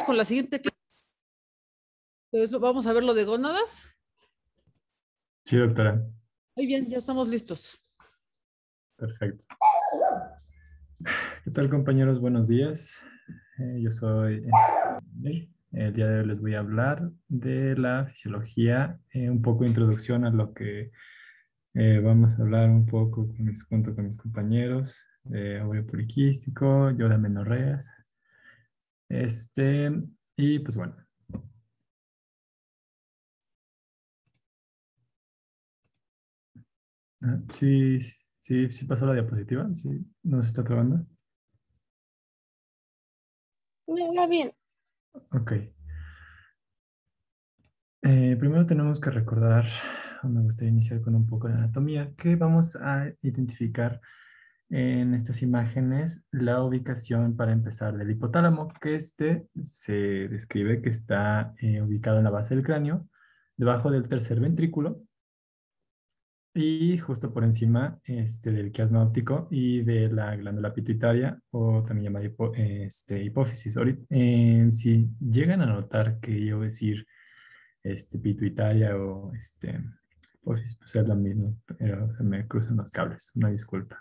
con la siguiente clase. Entonces, vamos a ver lo de gónadas. Sí, doctora. Muy bien, ya estamos listos. Perfecto. ¿Qué tal, compañeros? Buenos días. Yo soy Emir. El día de hoy les voy a hablar de la fisiología, un poco de introducción a lo que vamos a hablar un poco junto con mis compañeros de ovario poliquístico, yo de amenorreas. Este, y pues bueno. Sí, sí pasó la diapositiva, sí, no se está trabando. Me va bien. Ok. Primero tenemos que recordar, o me gustaría iniciar con un poco de anatomía, que vamos a identificar en estas imágenes la ubicación para empezar del hipotálamo, que este se describe que está ubicado en la base del cráneo, debajo del tercer ventrículo y justo por encima del quiasma óptico y de la glándula pituitaria o también llamada hipófisis. Si llegan a notar que yo voy a decir pituitaria o hipófisis, pues es lo mismo, pero se me cruzan los cables, una disculpa.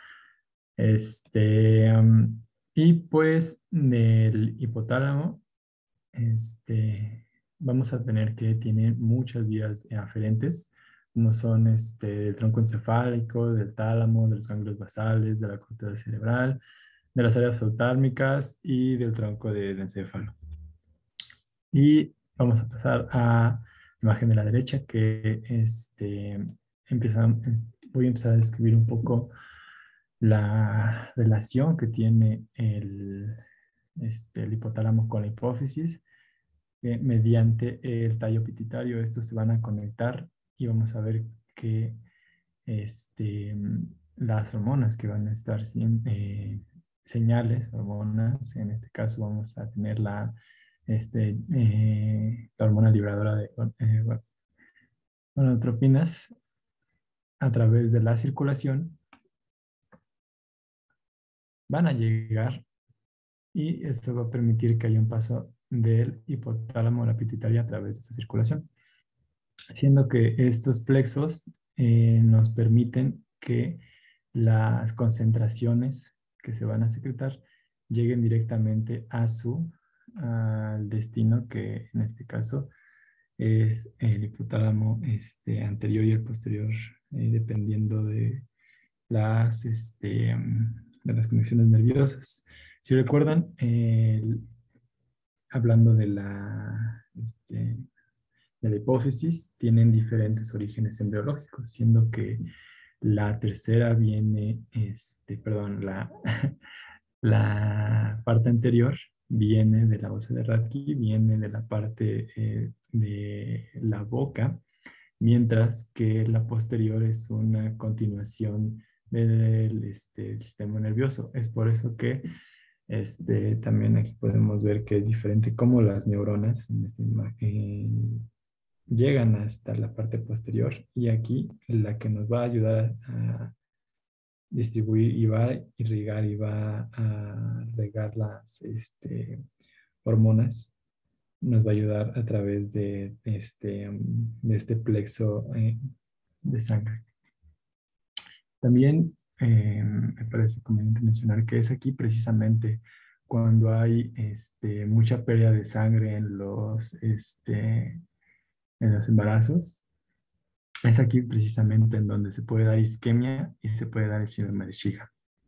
Y pues del hipotálamo, vamos a tener que tiene muchas vías aferentes, como son del tronco encefálico, del tálamo, de los ganglios basales, de la corteza cerebral, de las áreas subtálmicas y del tronco del encéfalo. Y vamos a pasar a la imagen de la derecha, que voy a empezar a describir un poco la relación que tiene el hipotálamo con la hipófisis. Mediante el tallo pituitario estos se van a conectar y vamos a ver que este, las hormonas que van a estar señales, hormonas, en este caso vamos a tener la hormona libradora de gonadotropinas a través de la circulación, van a llegar y esto va a permitir que haya un paso del hipotálamo a la pituitaria a través de esta circulación, haciendo que estos plexos nos permiten que las concentraciones que se van a secretar lleguen directamente al destino, que en este caso es el hipotálamo anterior y el posterior, dependiendo de las conexiones nerviosas. Si recuerdan, hablando de la hipófisis, tienen diferentes orígenes embriológicos, siendo que la tercera viene, la parte anterior viene de la ósea de Rathke, viene de la parte de la boca, mientras que la posterior es una continuación del sistema nervioso. Es por eso que también aquí podemos ver que es diferente cómo las neuronas en esta imagen llegan hasta la parte posterior, y aquí la que nos va a ayudar a distribuir y va a irrigar y va a regar las hormonas, nos va a ayudar a través de este plexo de sangre. También me parece conveniente mencionar que es aquí precisamente cuando hay mucha pérdida de sangre en los embarazos. Es aquí precisamente en donde se puede dar isquemia y se puede dar el síndrome de Shiga.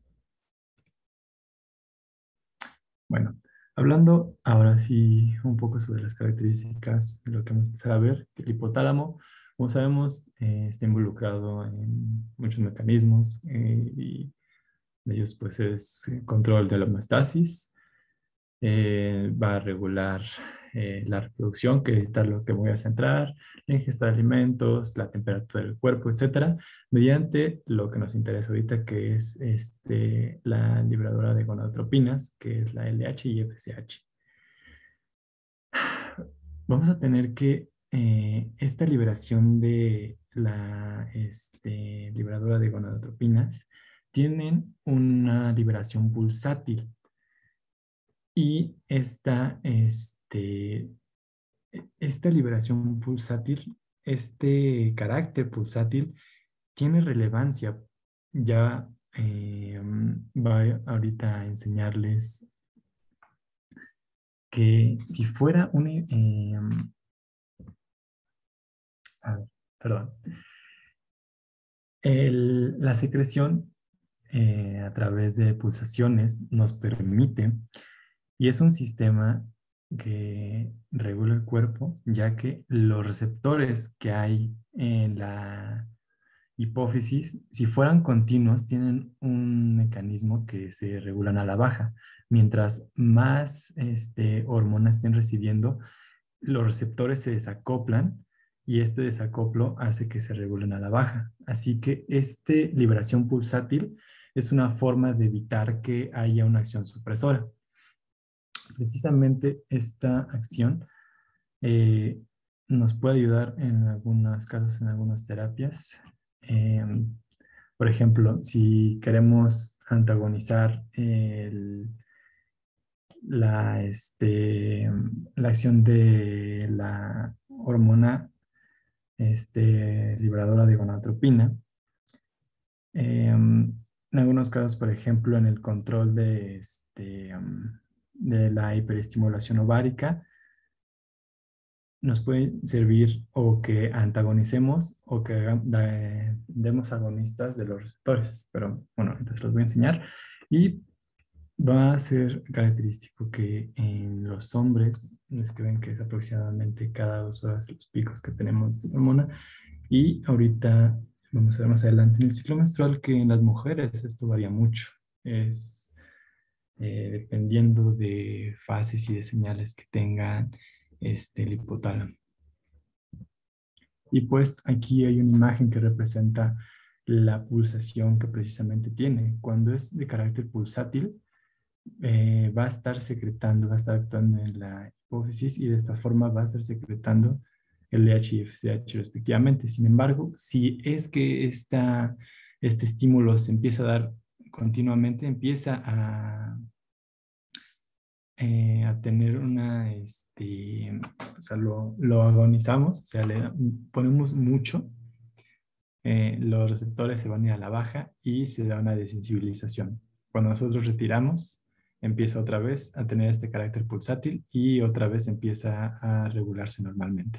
Bueno, hablando ahora sí un poco sobre las características de lo que vamos a empezar a ver, que el hipotálamo, como sabemos, está involucrado en muchos mecanismos, y de ellos pues es el control de la homeostasis, va a regular la reproducción, que es lo que voy a centrar, la ingesta de alimentos, la temperatura del cuerpo, etcétera, mediante lo que nos interesa ahorita, que es la libradora de gonadotropinas, que es la LH y FSH. Vamos a tener que esta liberación de la libradora de gonadotropinas tienen una liberación pulsátil. Y esta liberación pulsátil, este carácter pulsátil, tiene relevancia. Ya voy ahorita a enseñarles que si fuera a ver, perdón. La secreción a través de pulsaciones nos permite, y es un sistema que regula el cuerpo, ya que los receptores que hay en la hipófisis, si fueran continuos, tienen un mecanismo que se regulan a la baja. Mientras más hormonas estén recibiendo, los receptores se desacoplan y este desacoplo hace que se regulen a la baja. Así que esta liberación pulsátil es una forma de evitar que haya una acción supresora. Precisamente esta acción eh, nos puede ayudar en algunos casos, en algunas terapias. Por ejemplo, si queremos antagonizar la acción de la hormona liberadora de gonadotropina, en algunos casos, por ejemplo, en el control de la hiperestimulación ovárica, nos puede servir o que antagonicemos o que demos agonistas de los receptores. Pero bueno, entonces los voy a enseñar. Y va a ser característico que en los hombres, es que ven que es aproximadamente cada 2 horas los picos que tenemos de esta hormona. Y ahorita vamos a ver más adelante en el ciclo menstrual que en las mujeres esto varía mucho. Es dependiendo de fases y de señales que tengan el hipotálamo. Y pues aquí hay una imagen que representa la pulsación que precisamente tiene. Cuando es de carácter pulsátil, va a estar secretando, va a estar actuando en la hipófisis y de esta forma va a estar secretando el LH y FSH respectivamente. Sin embargo, si es que este estímulo se empieza a dar continuamente, empieza a tener o sea, lo agonizamos, o sea, le ponemos mucho, los receptores se van a ir a la baja y se da una desensibilización. Cuando nosotros retiramos, empieza otra vez a tener este carácter pulsátil y otra vez empieza a regularse normalmente.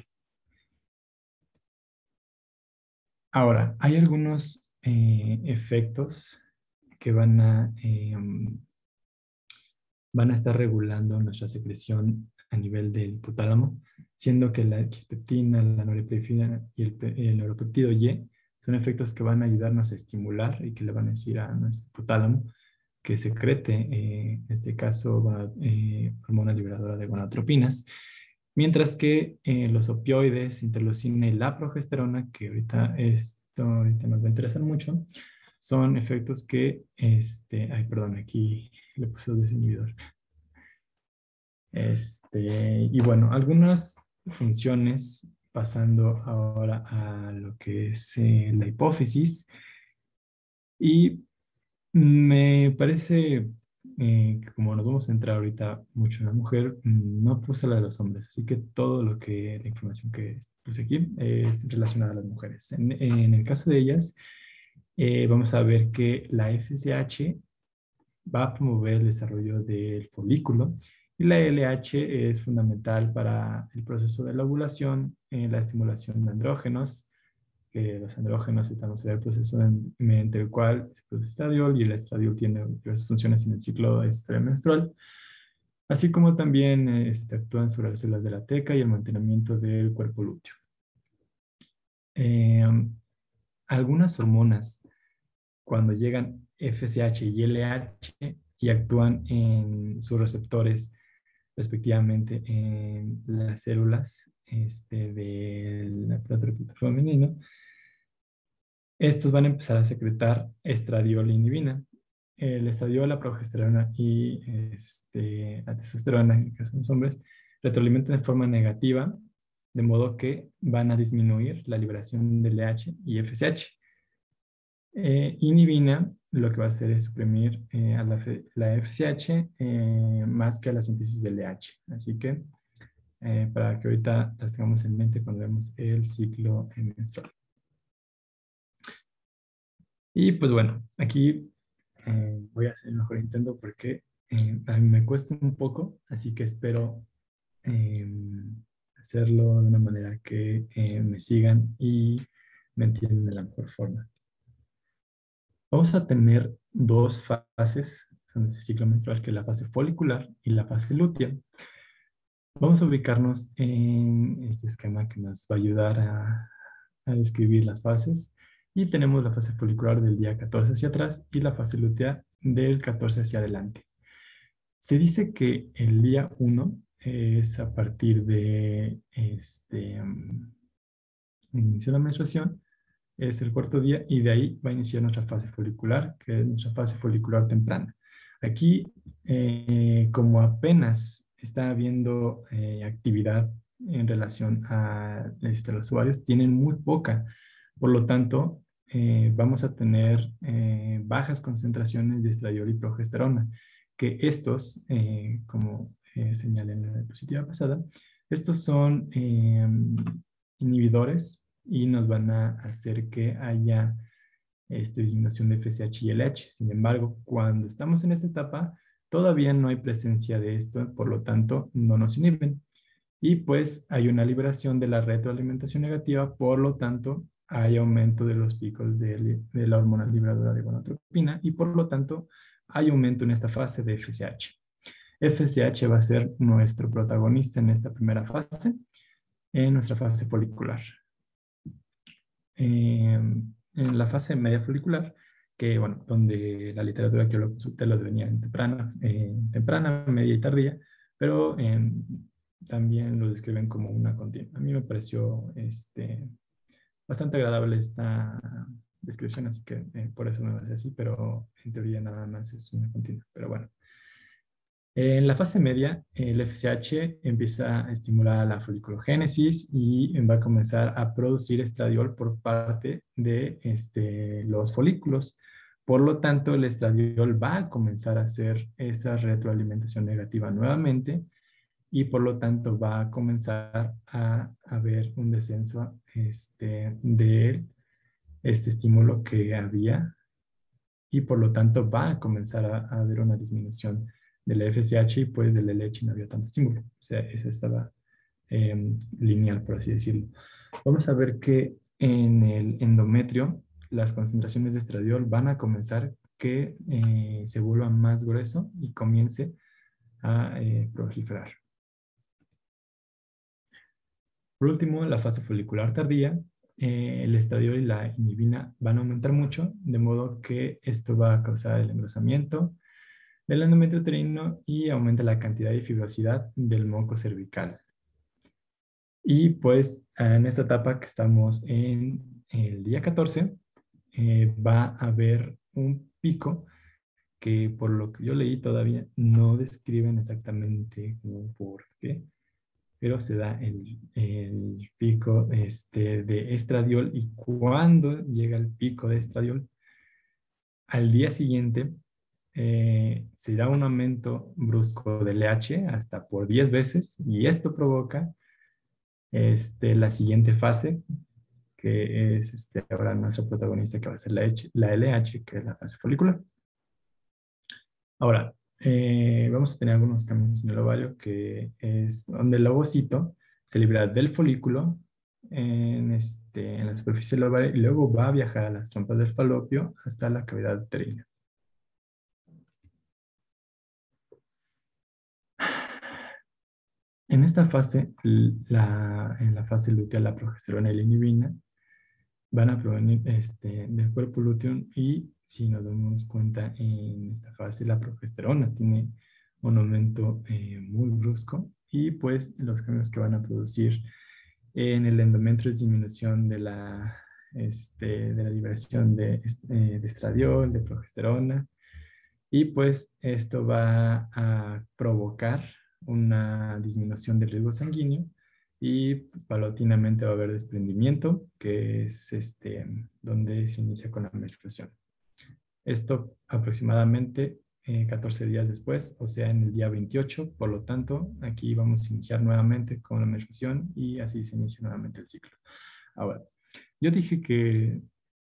Ahora, hay algunos efectos que van a estar regulando nuestra secreción a nivel del hipotálamo, siendo que la X-peptina, la norepinefrina y el neuropéptido Y son efectos que van a ayudarnos a estimular y que le van a decir a nuestro hipotálamo que secrete, en este caso, hormona liberadora de gonadotropinas, mientras que los opioides, interleucina y la progesterona, que ahorita nos va a interesar mucho, son efectos que, ay, perdón, aquí le puse desinhibidor. Y bueno, algunas funciones, pasando ahora a lo que es la hipófisis. Y me parece que como nos vamos a entrar ahorita mucho en la mujer, no puse la de los hombres, así que la información que puse aquí es relacionada a las mujeres. En el caso de ellas, vamos a ver que la FSH va a promover el desarrollo del folículo y la LH es fundamental para el proceso de la ovulación, la estimulación de andrógenos, que los andrógenos estamos en el proceso mediante el cual se produce estradiol y el estradiol tiene diversas funciones en el ciclo menstrual, así como también actúan sobre las células de la teca y el mantenimiento del cuerpo lúteo. Algunas hormonas, cuando llegan FSH y LH y actúan en sus receptores respectivamente en las células del aparato femenino, estos van a empezar a secretar estradiol e inhibina. El estradiol, la progesterona y la testosterona, en el caso de los hombres, retroalimentan de forma negativa, de modo que van a disminuir la liberación de LH y FSH. Inhibina lo que va a hacer es suprimir a la FSH más que a la síntesis del LH. Así que para que ahorita las tengamos en mente cuando vemos el ciclo menstrual. Y pues bueno, aquí voy a hacer el mejor intento porque a mí me cuesta un poco, así que espero hacerlo de una manera que me sigan y me entiendan de la mejor forma. Vamos a tener dos fases en este ciclo menstrual, que es la fase folicular y la fase lútea. Vamos a ubicarnos en este esquema que nos va a ayudar a describir las fases. Y tenemos la fase folicular del día 14 hacia atrás y la fase lútea del 14 hacia adelante. Se dice que el día 1 es a partir de inicio de la menstruación, es el cuarto día y de ahí va a iniciar nuestra fase folicular, que es nuestra fase folicular temprana. Aquí, como apenas está habiendo actividad en relación a los ovarios, tienen muy poca. Por lo tanto, vamos a tener bajas concentraciones de estradiol y progesterona, que estos, como señalé en la diapositiva pasada, estos son inhibidores y nos van a hacer que haya disminución de FSH y LH. Sin embargo, cuando estamos en esta etapa, todavía no hay presencia de esto, por lo tanto, no nos inhiben. Y pues hay una liberación de la retroalimentación negativa, por lo tanto, hay aumento de los picos de la hormona liberadora de gonadotropina y por lo tanto, hay aumento en esta fase de FSH. FSH va a ser nuestro protagonista en esta primera fase, en nuestra fase folicular. En la fase media folicular, que bueno, donde la literatura que yo lo consulté lo venía en temprana, media y tardía, pero también lo describen como una continua. A mí me pareció bastante agradable esta descripción, así que por eso me lo hace así, pero en teoría nada más es una continua. Pero bueno. En la fase media, el FSH empieza a estimular la foliculogénesis y va a comenzar a producir estradiol por parte de los folículos. Por lo tanto, el estradiol va a comenzar a hacer esa retroalimentación negativa nuevamente y por lo tanto va a comenzar a haber un descenso de este estímulo que había y por lo tanto va a comenzar a haber una disminución del FSH y pues del LH no había tanto estímulo. O sea, esa estaba lineal, por así decirlo. Vamos a ver que en el endometrio las concentraciones de estradiol van a comenzar que se vuelva más grueso y comience a proliferar. Por último, la fase folicular tardía, el estradiol y la inhibina van a aumentar mucho, de modo que esto va a causar el engrosamiento del endometrio uterino y aumenta la cantidad de fibrosidad del moco cervical. Y pues en esta etapa que estamos en el día 14, va a haber un pico que por lo que yo leí todavía no describen exactamente por qué, pero se da el pico de estradiol y cuando llega el pico de estradiol, al día siguiente se da un aumento brusco del LH hasta por 10 veces y esto provoca la siguiente fase, que es ahora nuestro protagonista que va a ser la LH, que es la fase folicular. Ahora, vamos a tener algunos cambios en el ovario, que es donde el ovocito se libera del folículo en la superficie del ovario y luego va a viajar a las trompas del falopio hasta la cavidad uterina. En esta fase, en la fase lútea, la progesterona y la inhibina van a provenir del cuerpo lúteo y si nos damos cuenta en esta fase la progesterona tiene un aumento muy brusco y pues los cambios que van a producir en el endometrio es disminución de la liberación de estradiol, de progesterona y pues esto va a provocar una disminución del riesgo sanguíneo y paulatinamente va a haber desprendimiento, que es donde se inicia con la menstruación. Esto aproximadamente 14 días después, o sea, en el día 28. Por lo tanto, aquí vamos a iniciar nuevamente con la menstruación y así se inicia nuevamente el ciclo. Ahora, yo dije que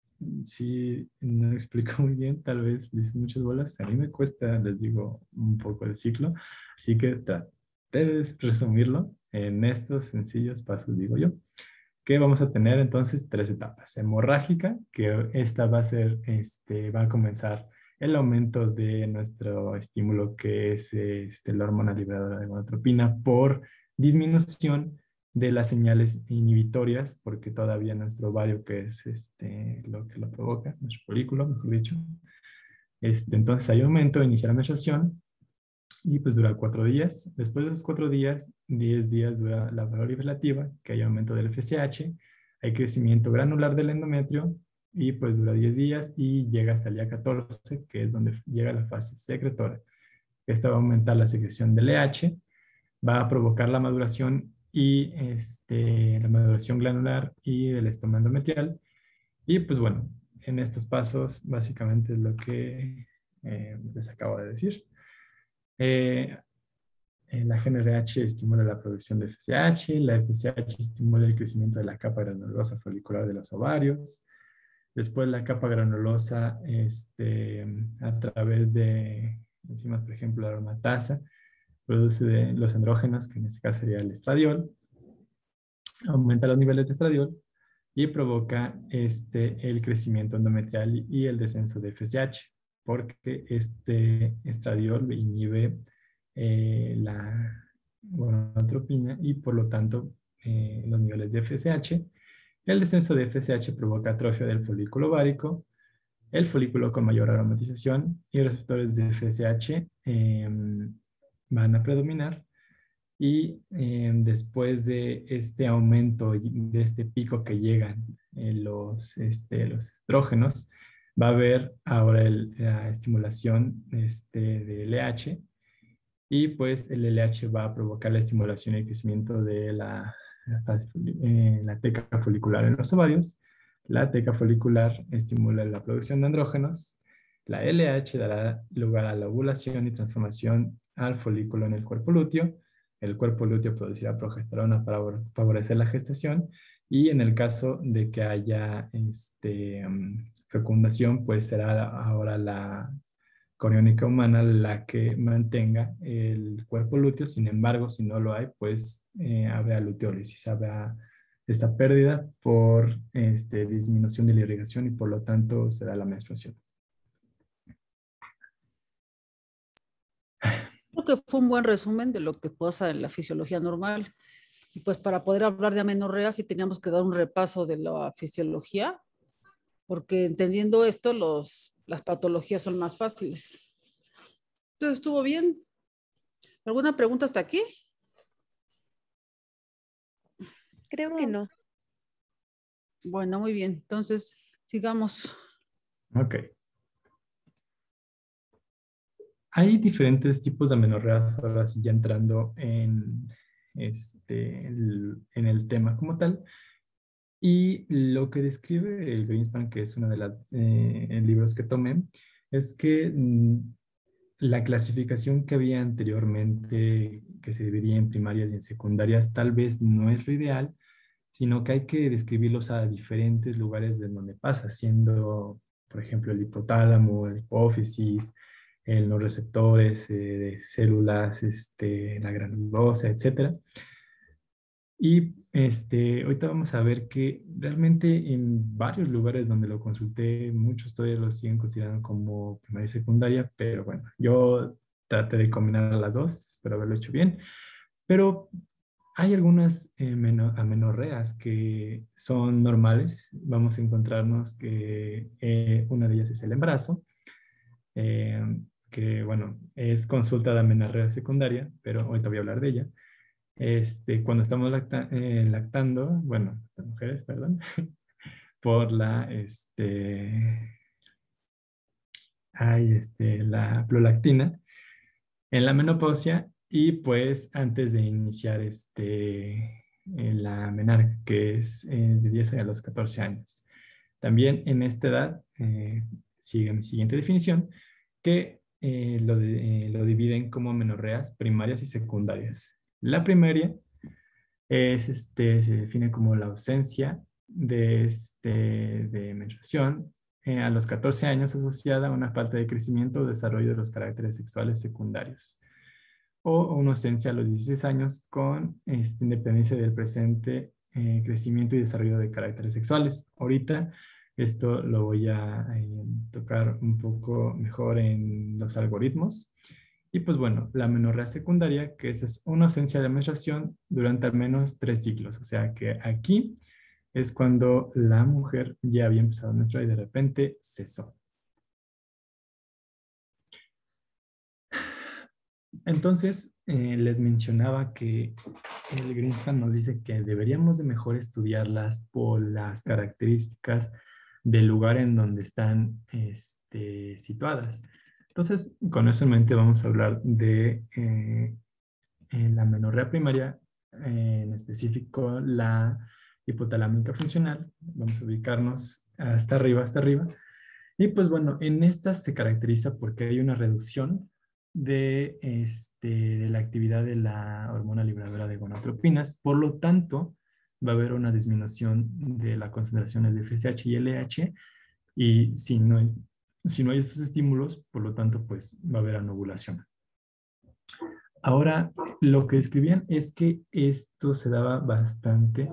si no explico muy bien, tal vez dices muchas bolas. A mí me cuesta, les digo, un poco el ciclo. Así que traté de resumirlo en estos sencillos pasos, digo yo, que vamos a tener entonces tres etapas. Hemorrágica, que esta va a ser, va a comenzar el aumento de nuestro estímulo, que es la hormona liberadora de gonadotropina, por disminución de las señales inhibitorias, porque todavía nuestro ovario, que es lo que lo provoca, nuestro folículo, mejor dicho, entonces hay aumento, inicia la menstruación y pues dura 4 días. Después de esos 4 días, 10 días dura la valor relativa, que hay aumento del FSH, hay crecimiento granular del endometrio y pues dura 10 días y llega hasta el día 14, que es donde llega la fase secretora. Esta va a aumentar la secreción del LH, va a provocar la maduración y la maduración granular y del estoma endometrial. Y pues bueno, en estos pasos básicamente es lo que les acabo de decir. Eh, la GnRH estimula la producción de FSH, la FSH estimula el crecimiento de la capa granulosa folicular de los ovarios. Después la capa granulosa, a través de enzimas, por ejemplo, la aromatasa, produce los andrógenos, que en este caso sería el estradiol, aumenta los niveles de estradiol y provoca el crecimiento endometrial y el descenso de FSH, porque este estradiol inhibe la gonadotropina y por lo tanto los niveles de FSH. El descenso de FSH provoca atrofia del folículo ovárico, el folículo con mayor aromatización y receptores de FSH van a predominar y después de este aumento, de este pico que llegan los estrógenos, va a haber ahora la estimulación de LH y pues el LH va a provocar la estimulación y el crecimiento de la teca folicular en los ovarios. La teca folicular estimula la producción de andrógenos. La LH dará lugar a la ovulación y transformación al folículo en el cuerpo lúteo. El cuerpo lúteo producirá progesterona para favorecer la gestación y en el caso de que haya fecundación, pues será ahora la coriónica humana la que mantenga el cuerpo lúteo. Sin embargo, si no lo hay, pues habrá luteólisis, habrá esta pérdida por disminución de la irrigación y por lo tanto se da la menstruación. Creo que fue un buen resumen de lo que pasa en la fisiología normal. Y pues para poder hablar de amenorrea sí teníamos que dar un repaso de la fisiología, porque entendiendo esto, las patologías son más fáciles. Entonces, ¿estuvo bien? ¿Alguna pregunta hasta aquí? Creo que no. Bueno, muy bien. Entonces, sigamos. Ok. Hay diferentes tipos de amenorreas, ahora sí ya entrando en el tema como tal. Y lo que describe el Greenspan, que es uno de los libros que tomé, es que la clasificación que había anteriormente, que se dividía en primarias y en secundarias, tal vez no es lo ideal, sino que hay que describirlos a diferentes lugares de donde pasa, siendo, por ejemplo, el hipotálamo, la hipófisis, los receptores de células, la granulosa, etcétera. Y ahorita vamos a ver que realmente en varios lugares donde lo consulté, muchos todavía lo siguen considerando como primaria y secundaria, pero bueno, yo traté de combinar las dos, espero haberlo hecho bien. Pero hay algunas amenorreas que son normales. Vamos a encontrarnos que una de ellas es el embarazo, eh, que bueno, es consulta de amenorrea secundaria, pero ahorita voy a hablar de ella. Cuando estamos lactando, bueno, las mujeres, perdón, por la prolactina en la menopausia y pues antes de iniciar en la menarca, que es de 10 a los 14 años. También en esta edad sigue mi siguiente definición, que lo dividen como amenorreas primarias y secundarias. La primaria se define como la ausencia de menstruación a los 14 años asociada a una falta de crecimiento o desarrollo de los caracteres sexuales secundarios, o una ausencia a los 16 años con independencia del presente crecimiento y desarrollo de caracteres sexuales. Ahorita esto lo voy a tocar un poco mejor en los algoritmos. Y pues bueno, la amenorrea secundaria, que es una ausencia de menstruación durante al menos 3 ciclos. O sea que aquí es cuando la mujer ya había empezado a menstruar y de repente cesó. Entonces, les mencionaba que el Greenspan nos dice que deberíamos de mejor estudiarlas por las características del lugar en donde están situadas. Entonces, con eso en mente vamos a hablar de la amenorrea primaria, en específico la hipotalámica funcional. Vamos a ubicarnos hasta arriba, hasta arriba. Y pues bueno, en estas se caracteriza porque hay una reducción de la actividad de la hormona liberadora de gonadotropinas. Por lo tanto, va a haber una disminución de la concentración de FSH y LH. Y si no hay esos estímulos, por lo tanto, pues va a haber anovulación. Ahora, lo que describían es que esto se daba bastante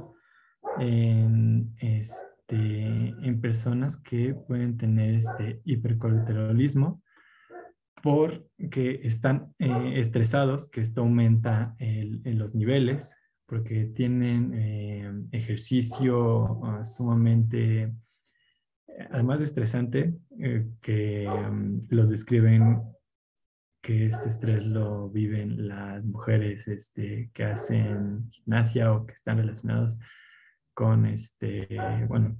en personas que pueden tener hipercolesterolismo porque están estresados, que esto aumenta los niveles, porque tienen ejercicio sumamente, además de estresante, que los describen que este estrés lo viven las mujeres que hacen gimnasia o que están relacionados con bueno,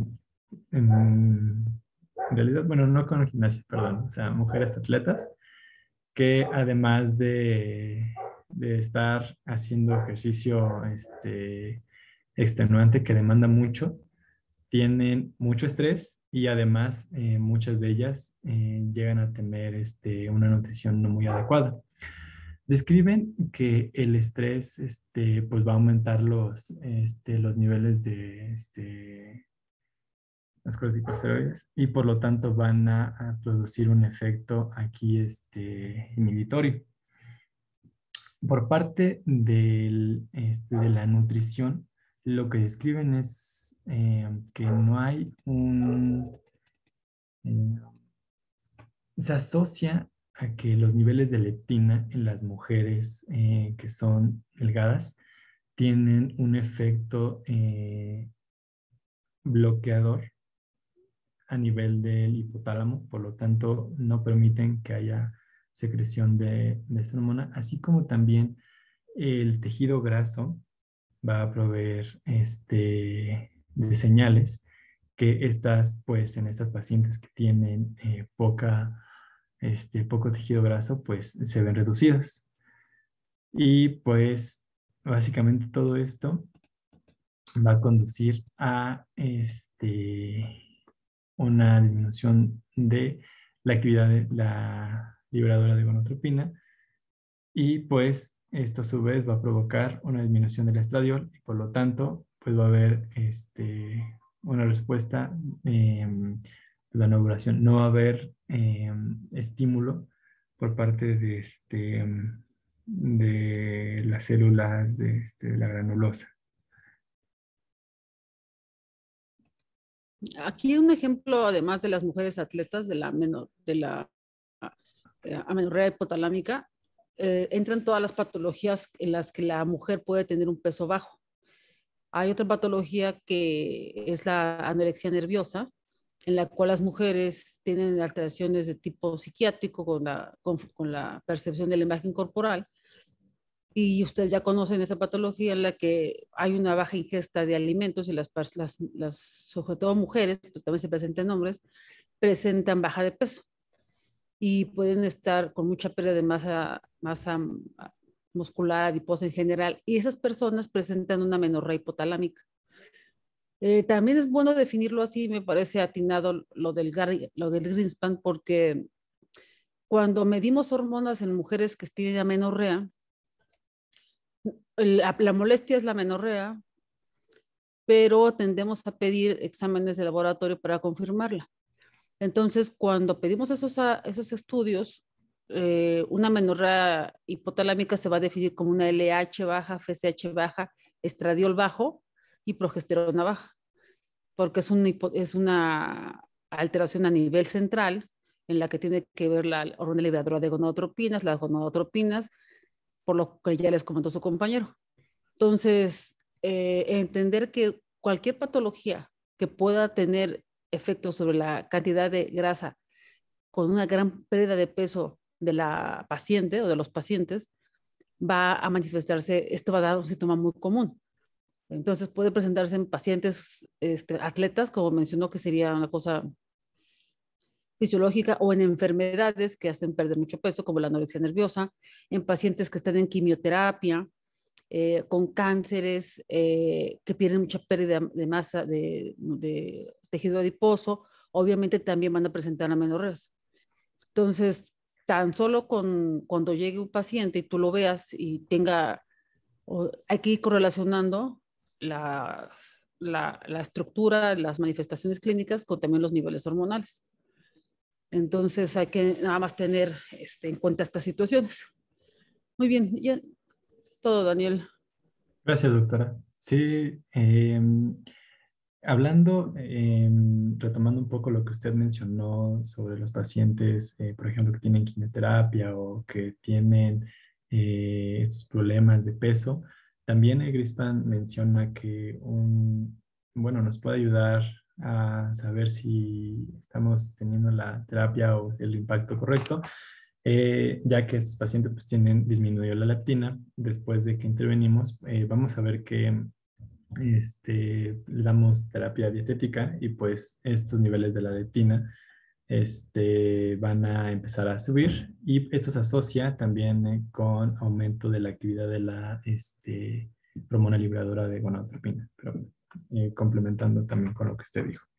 en realidad, bueno, no con gimnasia, perdón, o sea, mujeres atletas que además de estar haciendo ejercicio extenuante que demanda mucho, tienen mucho estrés y además muchas de ellas llegan a tener una nutrición no muy adecuada. Describen que el estrés pues va a aumentar los niveles de los corticosteroides y por lo tanto van a producir un efecto aquí inhibitorio. Por parte de la nutrición, lo que describen es que no hay eh, se asocia a que los niveles de leptina en las mujeres que son delgadas tienen un efecto bloqueador a nivel del hipotálamo, por lo tanto no permiten que haya secreción de esta hormona, así como también el tejido graso va a proveer de señales que estas, pues en estas pacientes que tienen poco tejido graso, pues se ven reducidas. Y pues básicamente todo esto va a conducir a una disminución de la actividad de la liberadora de gonadotropina y pues esto a su vez va a provocar una disminución del estradiol y por lo tanto pues va a haber una respuesta pues, la anovulación. No va a haber estímulo por parte de las células de la granulosa. Aquí un ejemplo, además de las mujeres atletas de la amenorrea hipotalámica, entran todas las patologías en las que la mujer puede tener un peso bajo. Hay otra patología que es la anorexia nerviosa, en la cual las mujeres tienen alteraciones de tipo psiquiátrico con la percepción de la imagen corporal. Y ustedes ya conocen esa patología en la que hay una baja ingesta de alimentos y sobre todo mujeres, pues también se presentan hombres, presentan baja de peso y pueden estar con mucha pérdida de masa muscular, adiposa en general, y esas personas presentan una amenorrea hipotalámica. También es bueno definirlo así, me parece atinado lo del Greenspan, porque cuando medimos hormonas en mujeres que tienen amenorrea, la molestia es la amenorrea, pero tendemos a pedir exámenes de laboratorio para confirmarla. Entonces, cuando pedimos esos estudios, una amenorrea hipotalámica se va a definir como una LH baja, FSH baja, estradiol bajo y progesterona baja, porque es una alteración a nivel central en la que tiene que ver la hormona liberadora de gonadotropinas, las gonadotropinas, por lo que ya les comentó su compañero. Entonces, entender que cualquier patología que pueda tener efectos sobre la cantidad de grasa con una gran pérdida de peso de la paciente o de los pacientes, va a manifestarse, esto va a dar un síntoma muy común. Entonces puede presentarse en pacientes atletas, como mencionó, que sería una cosa fisiológica, o en enfermedades que hacen perder mucho peso, como la anorexia nerviosa, en pacientes que están en quimioterapia, con cánceres, que pierden mucha pérdida de masa de tejido adiposo, obviamente también van a presentar amenorreas. Entonces, tan solo cuando llegue un paciente y tú lo veas y hay que ir correlacionando la, la estructura, las manifestaciones clínicas con también los niveles hormonales. Entonces hay que nada más tener en cuenta estas situaciones. Muy bien, ya todo, Daniel. Gracias, doctora. Sí, hablando, retomando un poco lo que usted mencionó sobre los pacientes, por ejemplo, que tienen quimioterapia o que tienen estos problemas de peso, también el Grispan menciona que bueno, nos puede ayudar a saber si estamos teniendo la terapia o el impacto correcto, ya que estos pacientes pues tienen disminuido la leptina después de que intervenimos. Vamos a ver que le damos terapia dietética y pues estos niveles de la leptina van a empezar a subir y esto se asocia también con aumento de la actividad de la hormona liberadora de gonadotropina, pero complementando también con lo que usted dijo.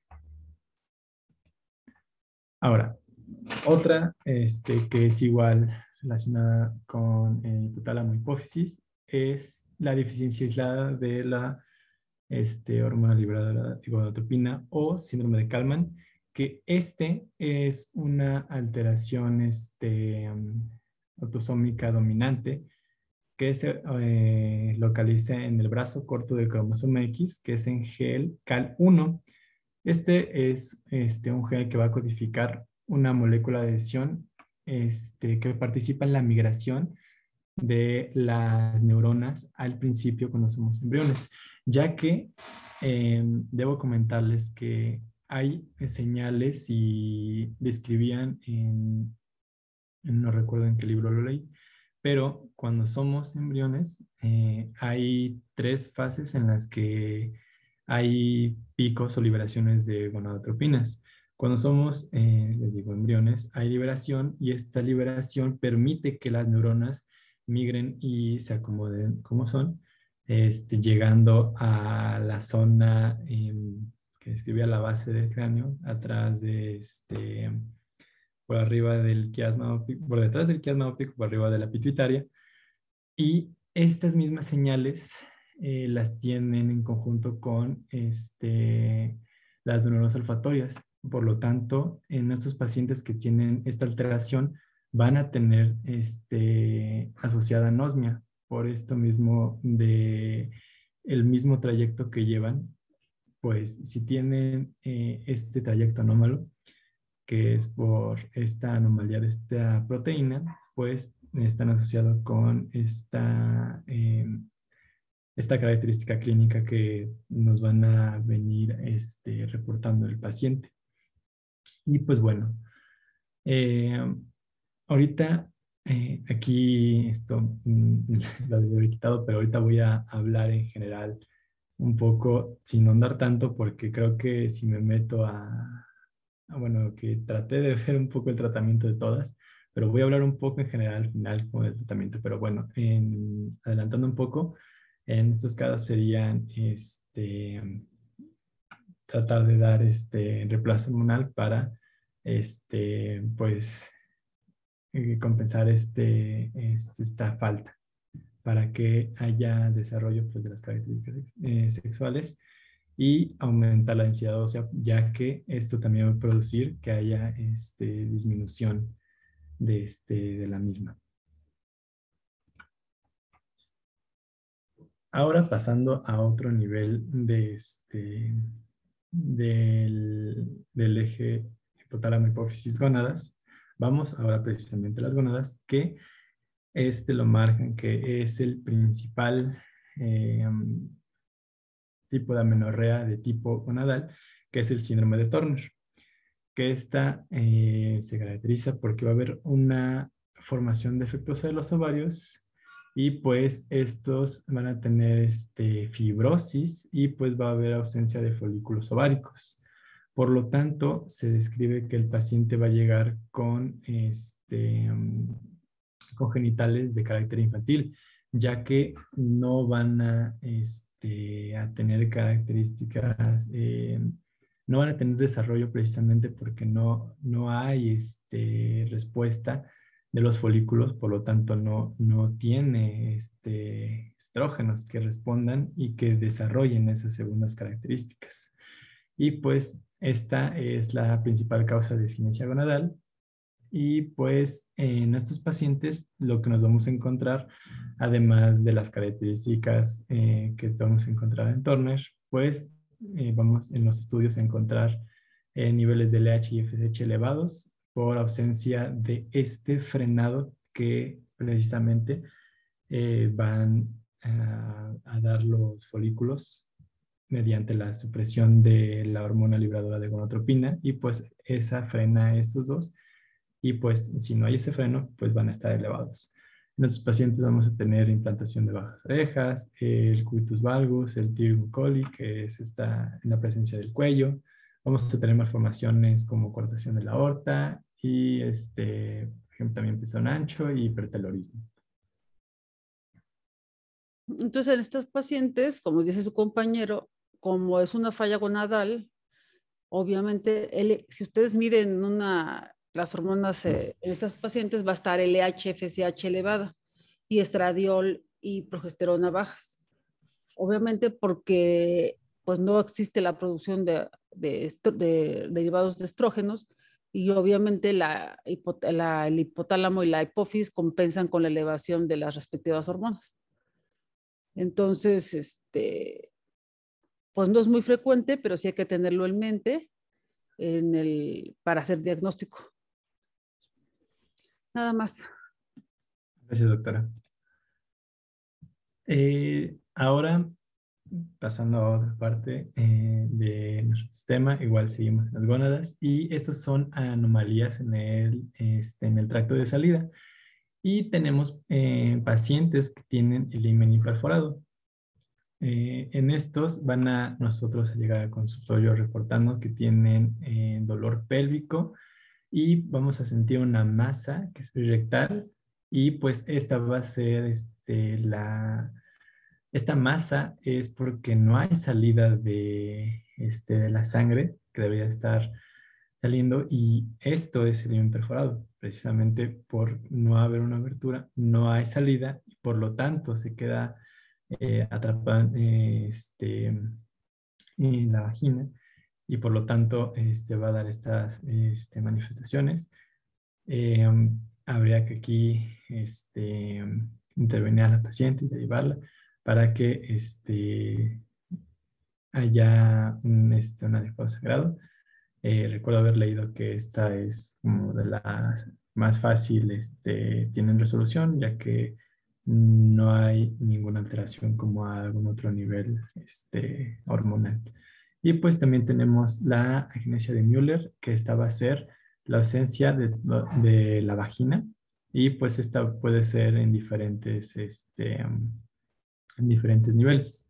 Ahora, otra que es igual relacionada con hipotálamo hipófisis es la deficiencia aislada de la hormona liberadora de gonadotropina o síndrome de Kalman, que es una alteración autosómica dominante que se localiza en el brazo corto del cromosoma X, que es en GEL CAL1. Este es un gen que va a codificar una molécula de adhesión que participa en la migración de las neuronas al principio cuando somos embriones, ya que debo comentarles que hay señales y describían no recuerdo en qué libro lo leí, pero cuando somos embriones hay 3 fases en las que hay picos o liberaciones de gonadotropinas. Cuando somos, les digo, embriones, hay liberación y esta liberación permite que las neuronas migren y se acomoden como son, llegando a la zona que describía la base del cráneo, atrás de por arriba del quiasma óptico, por detrás del quiasma óptico, por arriba de la pituitaria. Y estas mismas señales las tienen en conjunto con las neuronas olfatorias. Por lo tanto, en estos pacientes que tienen esta alteración, van a tener asociada anosmia por esto mismo de el mismo trayecto que llevan. Pues si tienen este trayecto anómalo, que es por esta anomalía de esta proteína, pues están asociados con esta característica clínica que nos van a venir reportando el paciente. Y pues bueno, eh, ahorita aquí esto lo había quitado, pero ahorita voy a hablar en general un poco, sin ahondar tanto, porque creo que si me meto bueno, que traté de ver un poco el tratamiento de todas, pero voy a hablar un poco en general al final con el tratamiento. Pero bueno, adelantando un poco, en estos casos serían tratar de dar reemplazo hormonal para pues compensar esta falta, para que haya desarrollo pues, de las características sexuales y aumentar la densidad ósea, ya que esto también va a producir que haya disminución de la misma. Ahora pasando a otro nivel del eje hipotálamo hipófisis gónadas, vamos ahora precisamente a las gónadas, que lo marcan que es el principal tipo de amenorrea de tipo gonadal, que es el síndrome de Turner, que esta se caracteriza porque va a haber una formación defectuosa de los ovarios y pues estos van a tener fibrosis y pues va a haber ausencia de folículos ováricos. Por lo tanto, se describe que el paciente va a llegar con con genitales de carácter infantil, ya que no van a tener características, no van a tener desarrollo precisamente porque no hay respuesta de los folículos, por lo tanto no tiene estrógenos que respondan y que desarrollen esas segundas características. Y pues esta es la principal causa de sinencia gonadal. Y pues en estos pacientes lo que nos vamos a encontrar, además de las características que vamos a encontrar en Turner, pues vamos en los estudios a encontrar niveles de LH y FSH elevados por ausencia de este frenado que precisamente van a dar los folículos mediante la supresión de la hormona libradora de gonadotropina, y pues esa frena estos dos. Y pues si no hay ese freno, pues van a estar elevados. En nuestros pacientes vamos a tener implantación de bajas orejas, el cubitus valgus, el tibia bucoli, que está en la presencia del cuello. Vamos a tener malformaciones como coartación de la aorta y por ejemplo, también pezón ancho y hipertelorismo. Entonces, en estos pacientes, como dice su compañero, como es una falla gonadal, obviamente, si ustedes miden las hormonas en estas pacientes, va a estar LH, FSH elevada y estradiol y progesterona bajas. Obviamente porque pues no existe la producción de derivados de estrógenos y obviamente el hipotálamo y la hipófisis compensan con la elevación de las respectivas hormonas. Entonces, pues no es muy frecuente, pero sí hay que tenerlo en mente para hacer diagnóstico. Nada más. Gracias, doctora. Ahora, pasando a otra parte de nuestro sistema, igual seguimos en las gónadas, y estos son anomalías en el tracto de salida. Y tenemos pacientes que tienen el himen hiperforado. En estos van a nosotros llegar al consultorio reportando que tienen dolor pélvico y vamos a sentir una masa que es rectal, y pues esta va a ser esta masa es porque no hay salida de la sangre que debería estar saliendo, y esto es el himen perforado. Precisamente por no haber una abertura, no hay salida y por lo tanto se queda atrapada en la vagina, y por lo tanto va a dar estas manifestaciones. Habría que aquí intervenir a la paciente y derivarla para que haya un adecuado sangrado. Recuerdo haber leído que esta es como de las más fáciles, tienen resolución, ya que no hay ninguna alteración como a algún otro nivel hormonal. Y pues también tenemos la agenesia de Müller, que esta va a ser la ausencia de la vagina, y pues esta puede ser en diferentes niveles.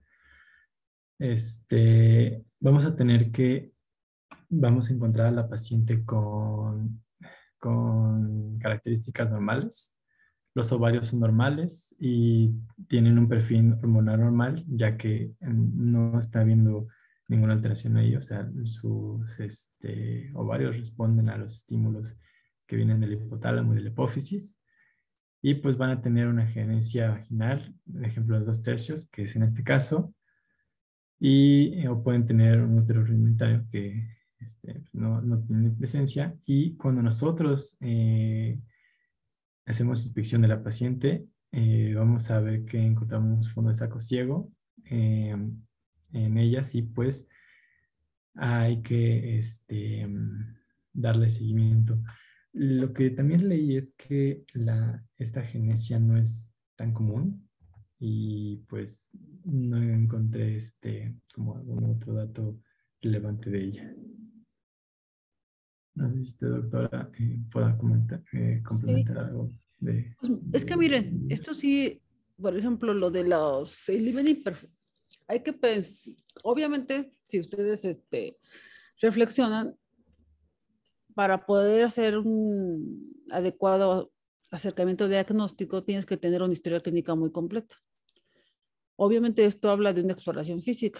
Vamos a tener que vamos a encontrar a la paciente con características normales. Los ovarios son normales y tienen un perfil hormonal normal, ya que no está habiendo ninguna alteración ahí, o sea, sus ovarios responden a los estímulos que vienen del hipotálamo y de la hipófisis, y pues van a tener una agenesia vaginal, por ejemplo, de 2/3, que es en este caso, y o pueden tener un útero rudimentario que no tiene presencia, y cuando nosotros hacemos inspección de la paciente, vamos a ver que encontramos fondo de saco ciego en ellas, y pues hay que darle seguimiento. Lo que también leí es que esta agenesia no es tan común, y pues no encontré como algún otro dato relevante de ella. No sé si usted, doctora, pueda Sí. complementar algo de... Pues, es que miren, esto sí, por ejemplo, lo de los eliminating hay que pensar, obviamente, si ustedes reflexionan, para poder hacer un adecuado acercamiento diagnóstico, tienes que tener una historia clínica muy completa. Obviamente, esto habla de una exploración física.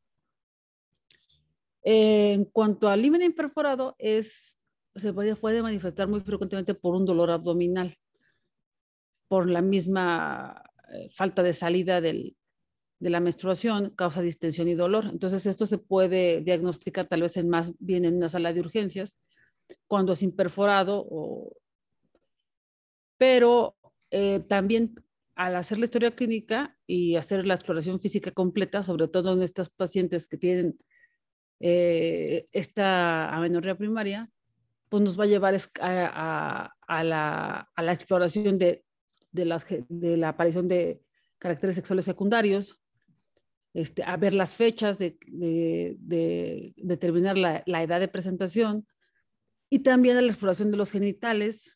En cuanto al himen perforado, se puede manifestar muy frecuentemente por un dolor abdominal, por la misma falta de salida de la menstruación, causa distensión y dolor. Entonces, esto se puede diagnosticar tal vez más bien en una sala de urgencias, cuando es imperforado, pero también al hacer la historia clínica y hacer la exploración física completa, sobre todo en estas pacientes que tienen esta amenorrea primaria, pues nos va a llevar a la exploración de la aparición de caracteres sexuales secundarios, a ver las fechas de determinar la edad de presentación, y también a la exploración de los genitales,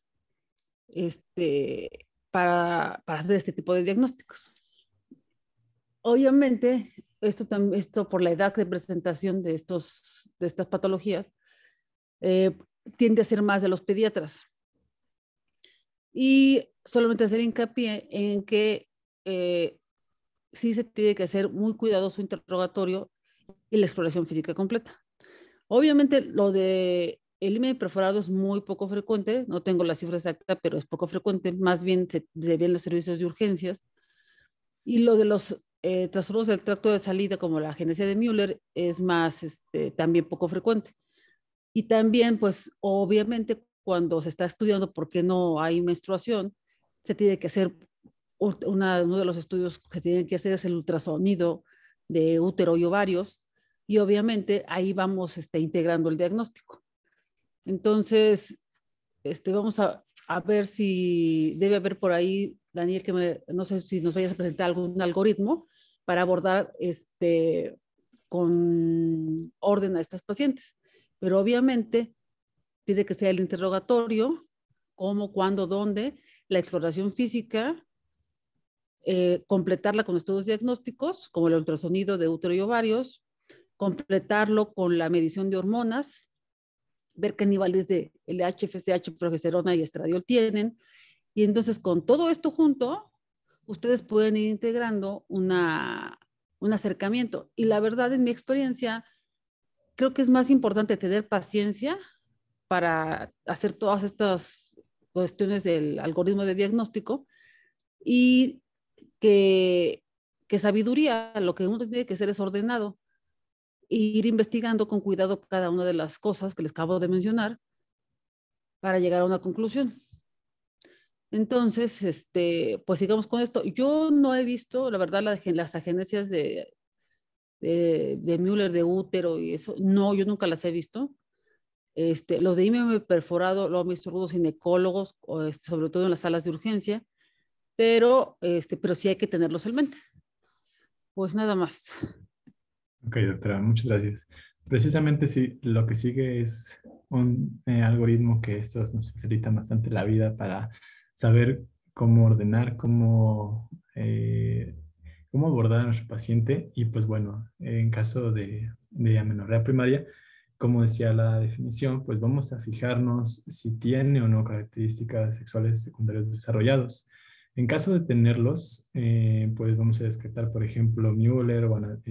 para hacer este tipo de diagnósticos. Obviamente, esto por la edad de presentación de estas patologías, eh, tiende a ser más de los pediatras. Y solamente hacer hincapié en que sí se tiene que hacer muy cuidadoso interrogatorio y la exploración física completa. Obviamente, lo de el himen perforado es muy poco frecuente, no tengo la cifra exacta, pero es poco frecuente, más bien se ve en los servicios de urgencias. Y lo de los trastornos del tracto de salida, como la agenesia de Müller, es más, también poco frecuente. Y también, pues, obviamente, cuando se está estudiando por qué no hay menstruación, se tiene que hacer, uno de los estudios que se tienen que hacer es el ultrasonido de útero y ovarios, y obviamente ahí vamos integrando el diagnóstico. Entonces, vamos a ver si debe haber por ahí, Daniel, no sé si nos vayas a presentar algún algoritmo para abordar con orden a estas pacientes. Pero obviamente tiene que ser el interrogatorio, cómo, cuándo, dónde, la exploración física, completarla con estudios diagnósticos, como el ultrasonido de útero y ovarios, completarlo con la medición de hormonas, ver qué niveles de LH, FSH, progesterona y estradiol tienen. Y entonces, con todo esto junto, ustedes pueden ir integrando un acercamiento. Y la verdad, en mi experiencia, creo que es más importante tener paciencia para hacer todas estas cuestiones del algoritmo de diagnóstico, y que, que sabiduría. Lo que uno tiene que hacer es ordenado e ir investigando con cuidado cada una de las cosas que les acabo de mencionar para llegar a una conclusión. Entonces, pues sigamos con esto. Yo no he visto, la verdad, las agenesias de Müller de útero y eso, no, yo nunca las he visto. Los de IMM perforado lo han visto algunos ginecólogos, sobre todo en las salas de urgencia, pero sí hay que tenerlos en mente. Pues nada más. Ok, doctora, muchas gracias. Precisamente sí, lo que sigue es un algoritmo que estos nos facilitan bastante la vida para saber cómo ordenar, cómo abordar a nuestro paciente. Y pues bueno, en caso de amenorrea primaria, como decía la definición, pues vamos a fijarnos si tiene o no características sexuales secundarias desarrollados. En caso de tenerlos, pues vamos a descartar, por ejemplo, Müller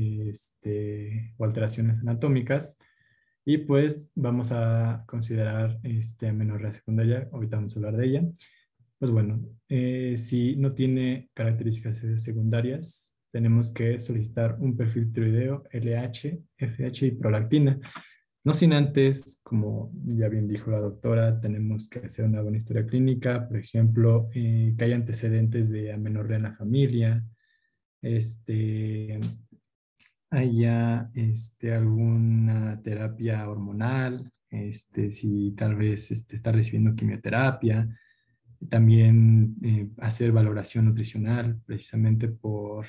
o alteraciones anatómicas. Y pues vamos a considerar amenorrea secundaria, ahorita vamos a hablar de ella. Pues bueno, si no tiene características secundarias, tenemos que solicitar un perfil tiroideo, LH, FH y prolactina. No sin antes, como ya bien dijo la doctora, tenemos que hacer una buena historia clínica, por ejemplo, que haya antecedentes de amenorrea en la familia, este, haya alguna terapia hormonal, si tal vez está recibiendo quimioterapia, también hacer valoración nutricional precisamente por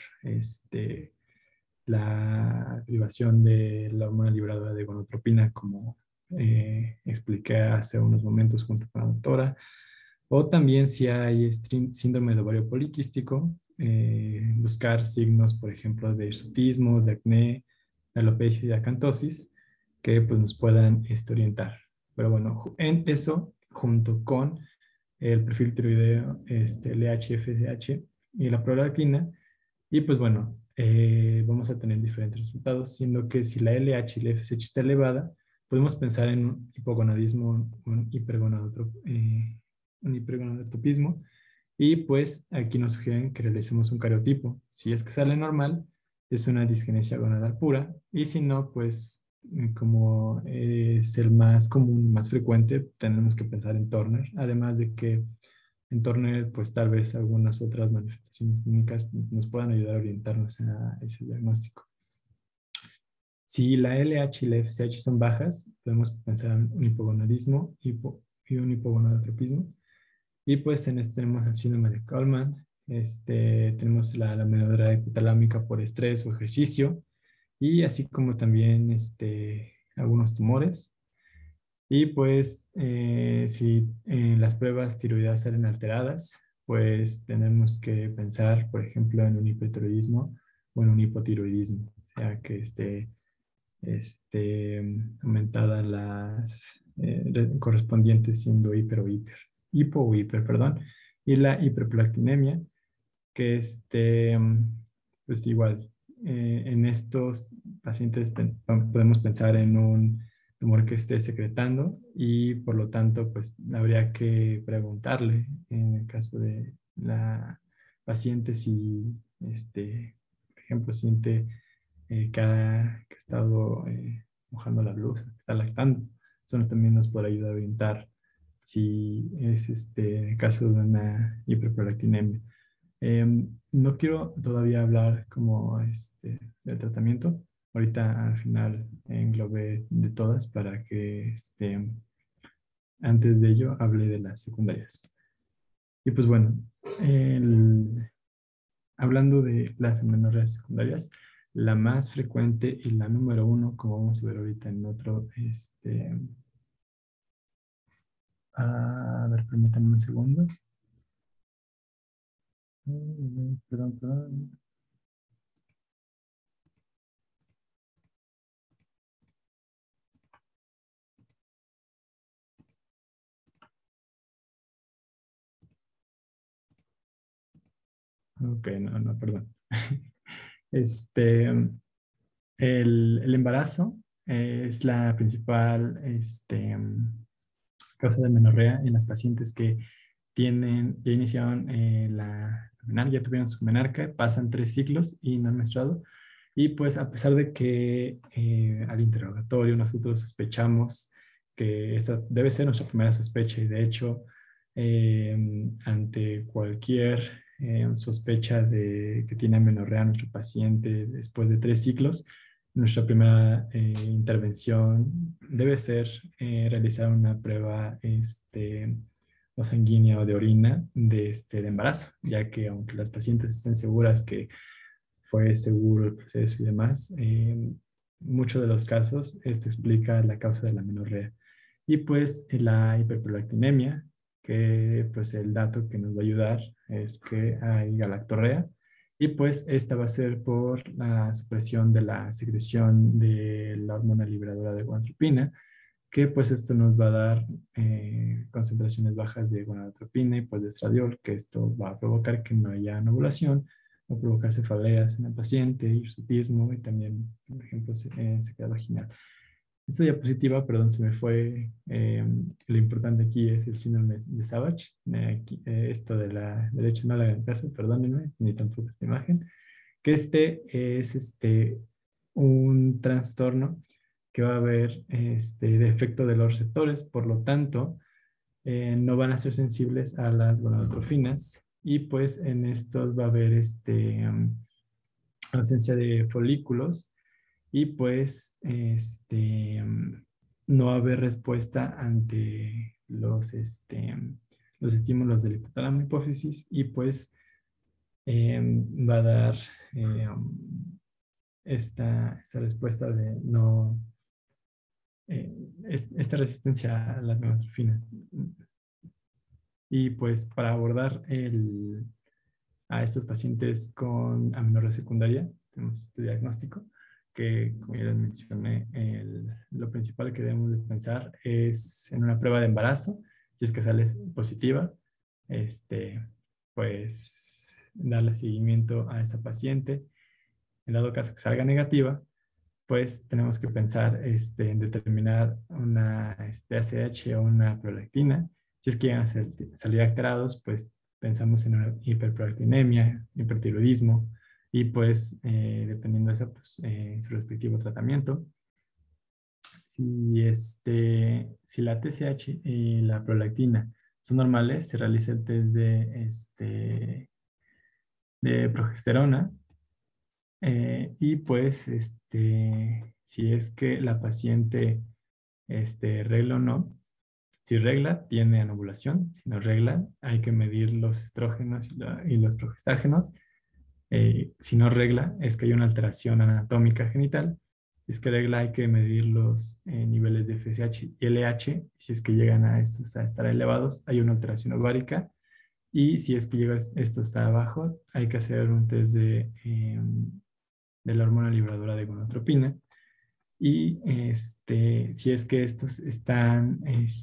la privación de la hormona liberadora de gonadotropina, como expliqué hace unos momentos junto con la doctora, o también si hay síndrome de ovario poliquístico, buscar signos, por ejemplo, de hirsutismo, de acné, de alopecia y de acantosis, que pues, nos puedan orientar. Pero bueno, en eso, junto con el perfil tiroideo, LH, FSH y la prolactina, y pues bueno, vamos a tener diferentes resultados, siendo que si la LH y la FSH está elevada, podemos pensar en un hipogonadismo, un hipergonadotropismo, y pues aquí nos sugieren que realicemos un cariotipo. Si es que sale normal, es una disgenesia gonadal pura, y si no, pues como es el más común, más frecuente, tenemos que pensar en Turner, además de que en Turner, pues tal vez algunas otras manifestaciones clínicas nos puedan ayudar a orientarnos a ese diagnóstico. Si la LH y la FSH son bajas, podemos pensar en un hipogonadismo y un hipogonadotropismo. Y pues en este tenemos el síndrome de Kallmann, tenemos la amenorrea hipotalámica por estrés o ejercicio, y así como también algunos tumores. Y pues si las pruebas tiroideas salen alteradas, pues tenemos que pensar, por ejemplo, en un hipertiroidismo o en un hipotiroidismo, o sea que aumentada las correspondientes siendo hipo o hiper, perdón, y la hiperprolactinemia, que pues igual, en estos pacientes podemos pensar en un tumor que esté secretando, y por lo tanto, pues habría que preguntarle en el caso de la paciente si, por ejemplo, siente que ha estado mojando la blusa, que está lactando. Eso también nos puede ayudar a orientar si es el caso de una hiperprolactinemia. No quiero todavía hablar como del tratamiento. Ahorita al final englobé de todas para que antes de ello hable de las secundarias. Y pues bueno, hablando de las amenorreas secundarias, la más frecuente y la número uno, como vamos a ver ahorita en otro, a ver, permítanme un segundo. Perdón, perdón. Ok, no, perdón. Este, el embarazo es la principal causa de menorrea en las pacientes que ya iniciaron la menarca, ya tuvieron su menarca, pasan 3 ciclos y no han menstruado. Y pues a pesar de que al interrogatorio nosotros sospechamos que esa debe ser nuestra primera sospecha, y de hecho ante cualquier sospecha de que tiene amenorrea nuestro paciente después de 3 ciclos, nuestra primera intervención debe ser realizar una prueba o sanguínea o de orina de embarazo, ya que aunque las pacientes estén seguras que fue seguro el proceso y demás, muchos de los casos esto explica la causa de la menorrea. Y pues la hiperprolactinemia, que pues el dato que nos va a ayudar es que hay galactorrea, y pues esta va a ser por la supresión de la secreción de la hormona liberadora de gonadotropina, que pues esto nos va a dar concentraciones bajas de gonadotropina y pues de estradiol, que esto va a provocar que no haya anovulación, va a provocar cefaleas en el paciente, hirsutismo y también, por ejemplo, sequedad vaginal. Esta diapositiva, perdón, se me fue, lo importante aquí es el síndrome de Savage. Esto de la derecha no le hagan caso, perdónenme, ni tampoco esta imagen, que este es un trastorno que va a haber defecto de los receptores, por lo tanto, no van a ser sensibles a las gonadotrofinas y pues en estos va a haber ausencia de folículos y pues no va a haber respuesta ante los estímulos del hipotálamo hipófisis y pues va a dar esta respuesta de no, esta resistencia a las gonadotrofinas. Y pues para abordar a estos pacientes con amenorrea secundaria, tenemos este diagnóstico que, como ya les mencioné, lo principal que debemos de pensar es en una prueba de embarazo. Si es que sale positiva, pues darle seguimiento a esa paciente. En dado caso que salga negativa, pues tenemos que pensar en determinar una ACH o una prolactina. Si es que llegan a salir alterados, pues pensamos en una hiperprolactinemia, hipertiroidismo y pues dependiendo de eso, pues su respectivo tratamiento. Si la TSH y la prolactina son normales, se realiza el test de progesterona y pues si es que la paciente regla o no. Si regla, tiene anovulación. Si no regla, hay que medir los estrógenos y los progestágenos. Si no regla, es que hay una alteración anatómica genital. Si es que regla, hay que medir los niveles de FSH y LH. Si es que llegan a estos a estar elevados, hay una alteración ovárica. Y si es que llega esto está abajo, hay que hacer un test de la hormona liberadora de gonadotropina. Y si es que estos están,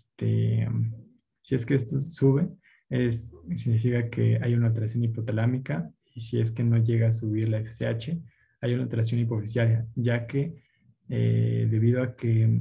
si es que esto sube, significa que hay una alteración hipotalámica y si es que no llega a subir la FSH, hay una alteración hipofisiaria, ya que debido a que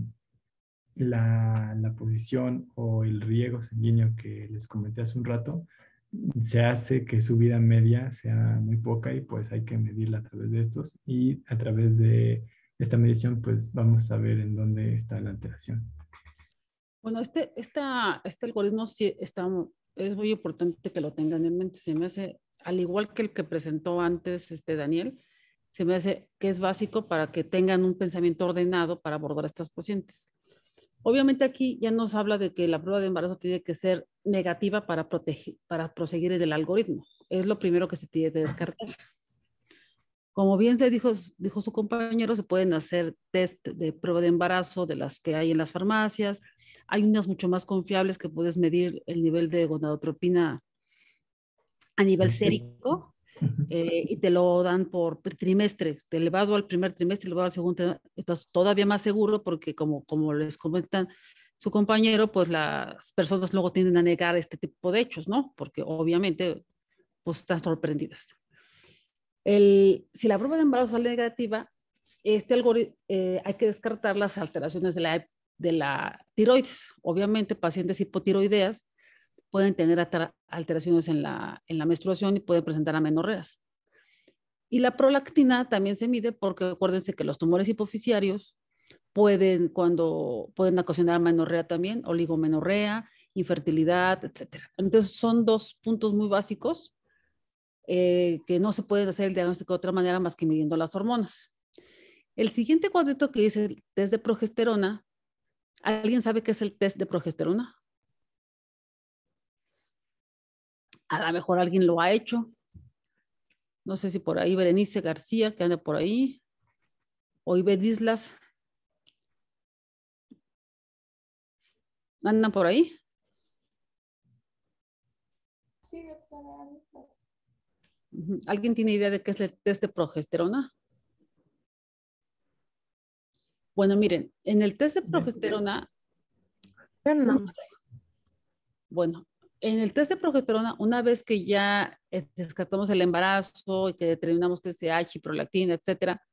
la posición o el riego sanguíneo que les comenté hace un rato, se hace que su vida media sea muy poca y pues hay que medirla a través de estos y a través de esta medición pues vamos a ver en dónde está la alteración. Bueno, este algoritmo sí es muy importante que lo tengan en mente. Se me hace, al igual que el que presentó antes Daniel, se me hace que es básico para que tengan un pensamiento ordenado para abordar a estos pacientes. Obviamente aquí ya nos habla de que la prueba de embarazo tiene que ser negativa para proseguir en el algoritmo. Es lo primero que se tiene que descartar. Como bien le dijo su compañero, se pueden hacer test de prueba de embarazo de las que hay en las farmacias. Hay unas mucho más confiables que puedes medir el nivel de gonadotropina a nivel sérico y te lo dan por trimestre, de elevado al primer trimestre, elevado al segundo. Estás todavía más seguro porque como les comentan su compañero, pues las personas luego tienden a negar este tipo de hechos, ¿no? Porque obviamente pues están sorprendidas. Si la prueba de embarazo sale negativa, algoritmo, hay que descartar las alteraciones de la tiroides. Obviamente, pacientes hipotiroideas pueden tener alteraciones en la menstruación y pueden presentar amenorreas. Y la prolactina también se mide porque acuérdense que los tumores hipofisiarios pueden ocasionar amenorrea también, oligomenorrea, infertilidad, etc. Entonces, son dos puntos muy básicos que no se puede hacer el diagnóstico de otra manera más que midiendo las hormonas. El siguiente cuadrito que dice el test de progesterona, ¿alguien sabe qué es el test de progesterona? A lo mejor alguien lo ha hecho. No sé si por ahí Berenice García, que anda por ahí, o Ibe Islas. ¿Andan por ahí? Sí, doctora. ¿Alguien tiene idea de qué es el test de progesterona? Bueno, miren, en el test de progesterona Yo no. Bueno, en el test de progesterona, una vez que ya descartamos el embarazo y que determinamos TSH y prolactina, etcétera,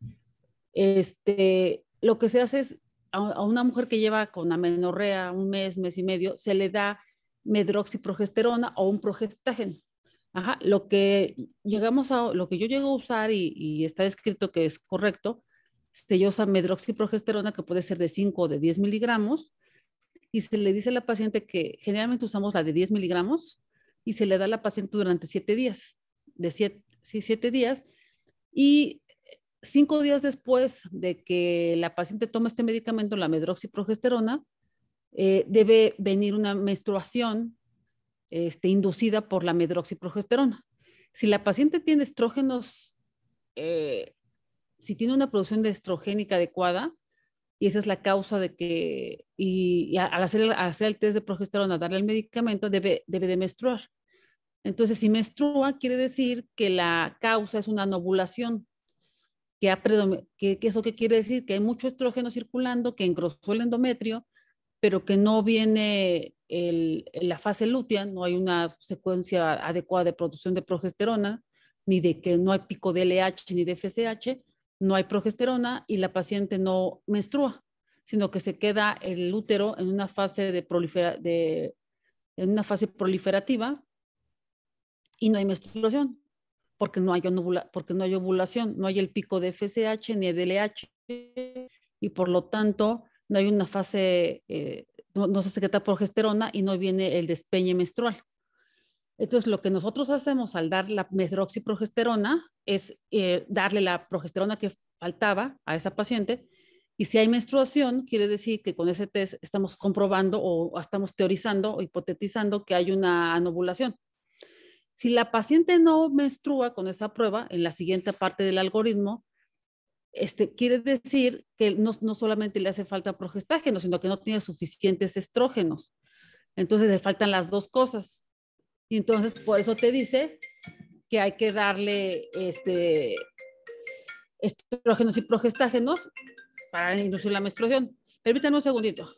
lo que se hace es a una mujer que lleva con amenorrea un mes, mes y medio, se le da medroxiprogesterona o un progestágeno. Ajá, lo que yo llego a usar y está escrito que es correcto, se usa medroxiprogesterona que puede ser de 5 o de 10 miligramos y se le dice a la paciente que generalmente usamos la de 10 miligramos y se le da a la paciente durante 7 días, de 7, sí, 7 días y 5 días después de que la paciente toma este medicamento, la medroxiprogesterona, debe venir una menstruación inducida por la medroxiprogesterona. Si la paciente tiene estrógenos, eh, si tiene una producción de estrogénica adecuada, y esa es la causa de que, al hacer el test de progesterona, darle el medicamento, debe de menstruar. Entonces, si menstrua, quiere decir que la causa es una anovulación, que eso qué quiere decir, que hay mucho estrógeno circulando, que engrosó el endometrio, pero que no viene la fase lútea, no hay una secuencia adecuada de producción de progesterona, ni de que no hay pico de LH ni de FSH, no hay progesterona y la paciente no menstrua, sino que se queda el útero en una fase en una fase proliferativa y no hay menstruación porque no hay ovulación, no hay el pico de FSH ni de LH y por lo tanto no hay una fase, no se secreta progesterona y no viene el despeñe menstrual. Entonces, lo que nosotros hacemos al dar la medroxiprogesterona es darle la progesterona que faltaba a esa paciente. Y si hay menstruación, quiere decir que con ese test estamos comprobando o estamos teorizando o hipotetizando que hay una anovulación. Si la paciente no menstrua con esa prueba, en la siguiente parte del algoritmo, quiere decir que no solamente le hace falta progestágeno, sino que no tiene suficientes estrógenos. Entonces le faltan las dos cosas. Y entonces por eso te dice que hay que darle estrógenos y progestágenos para inducir la menstruación. Permítanme un segundito.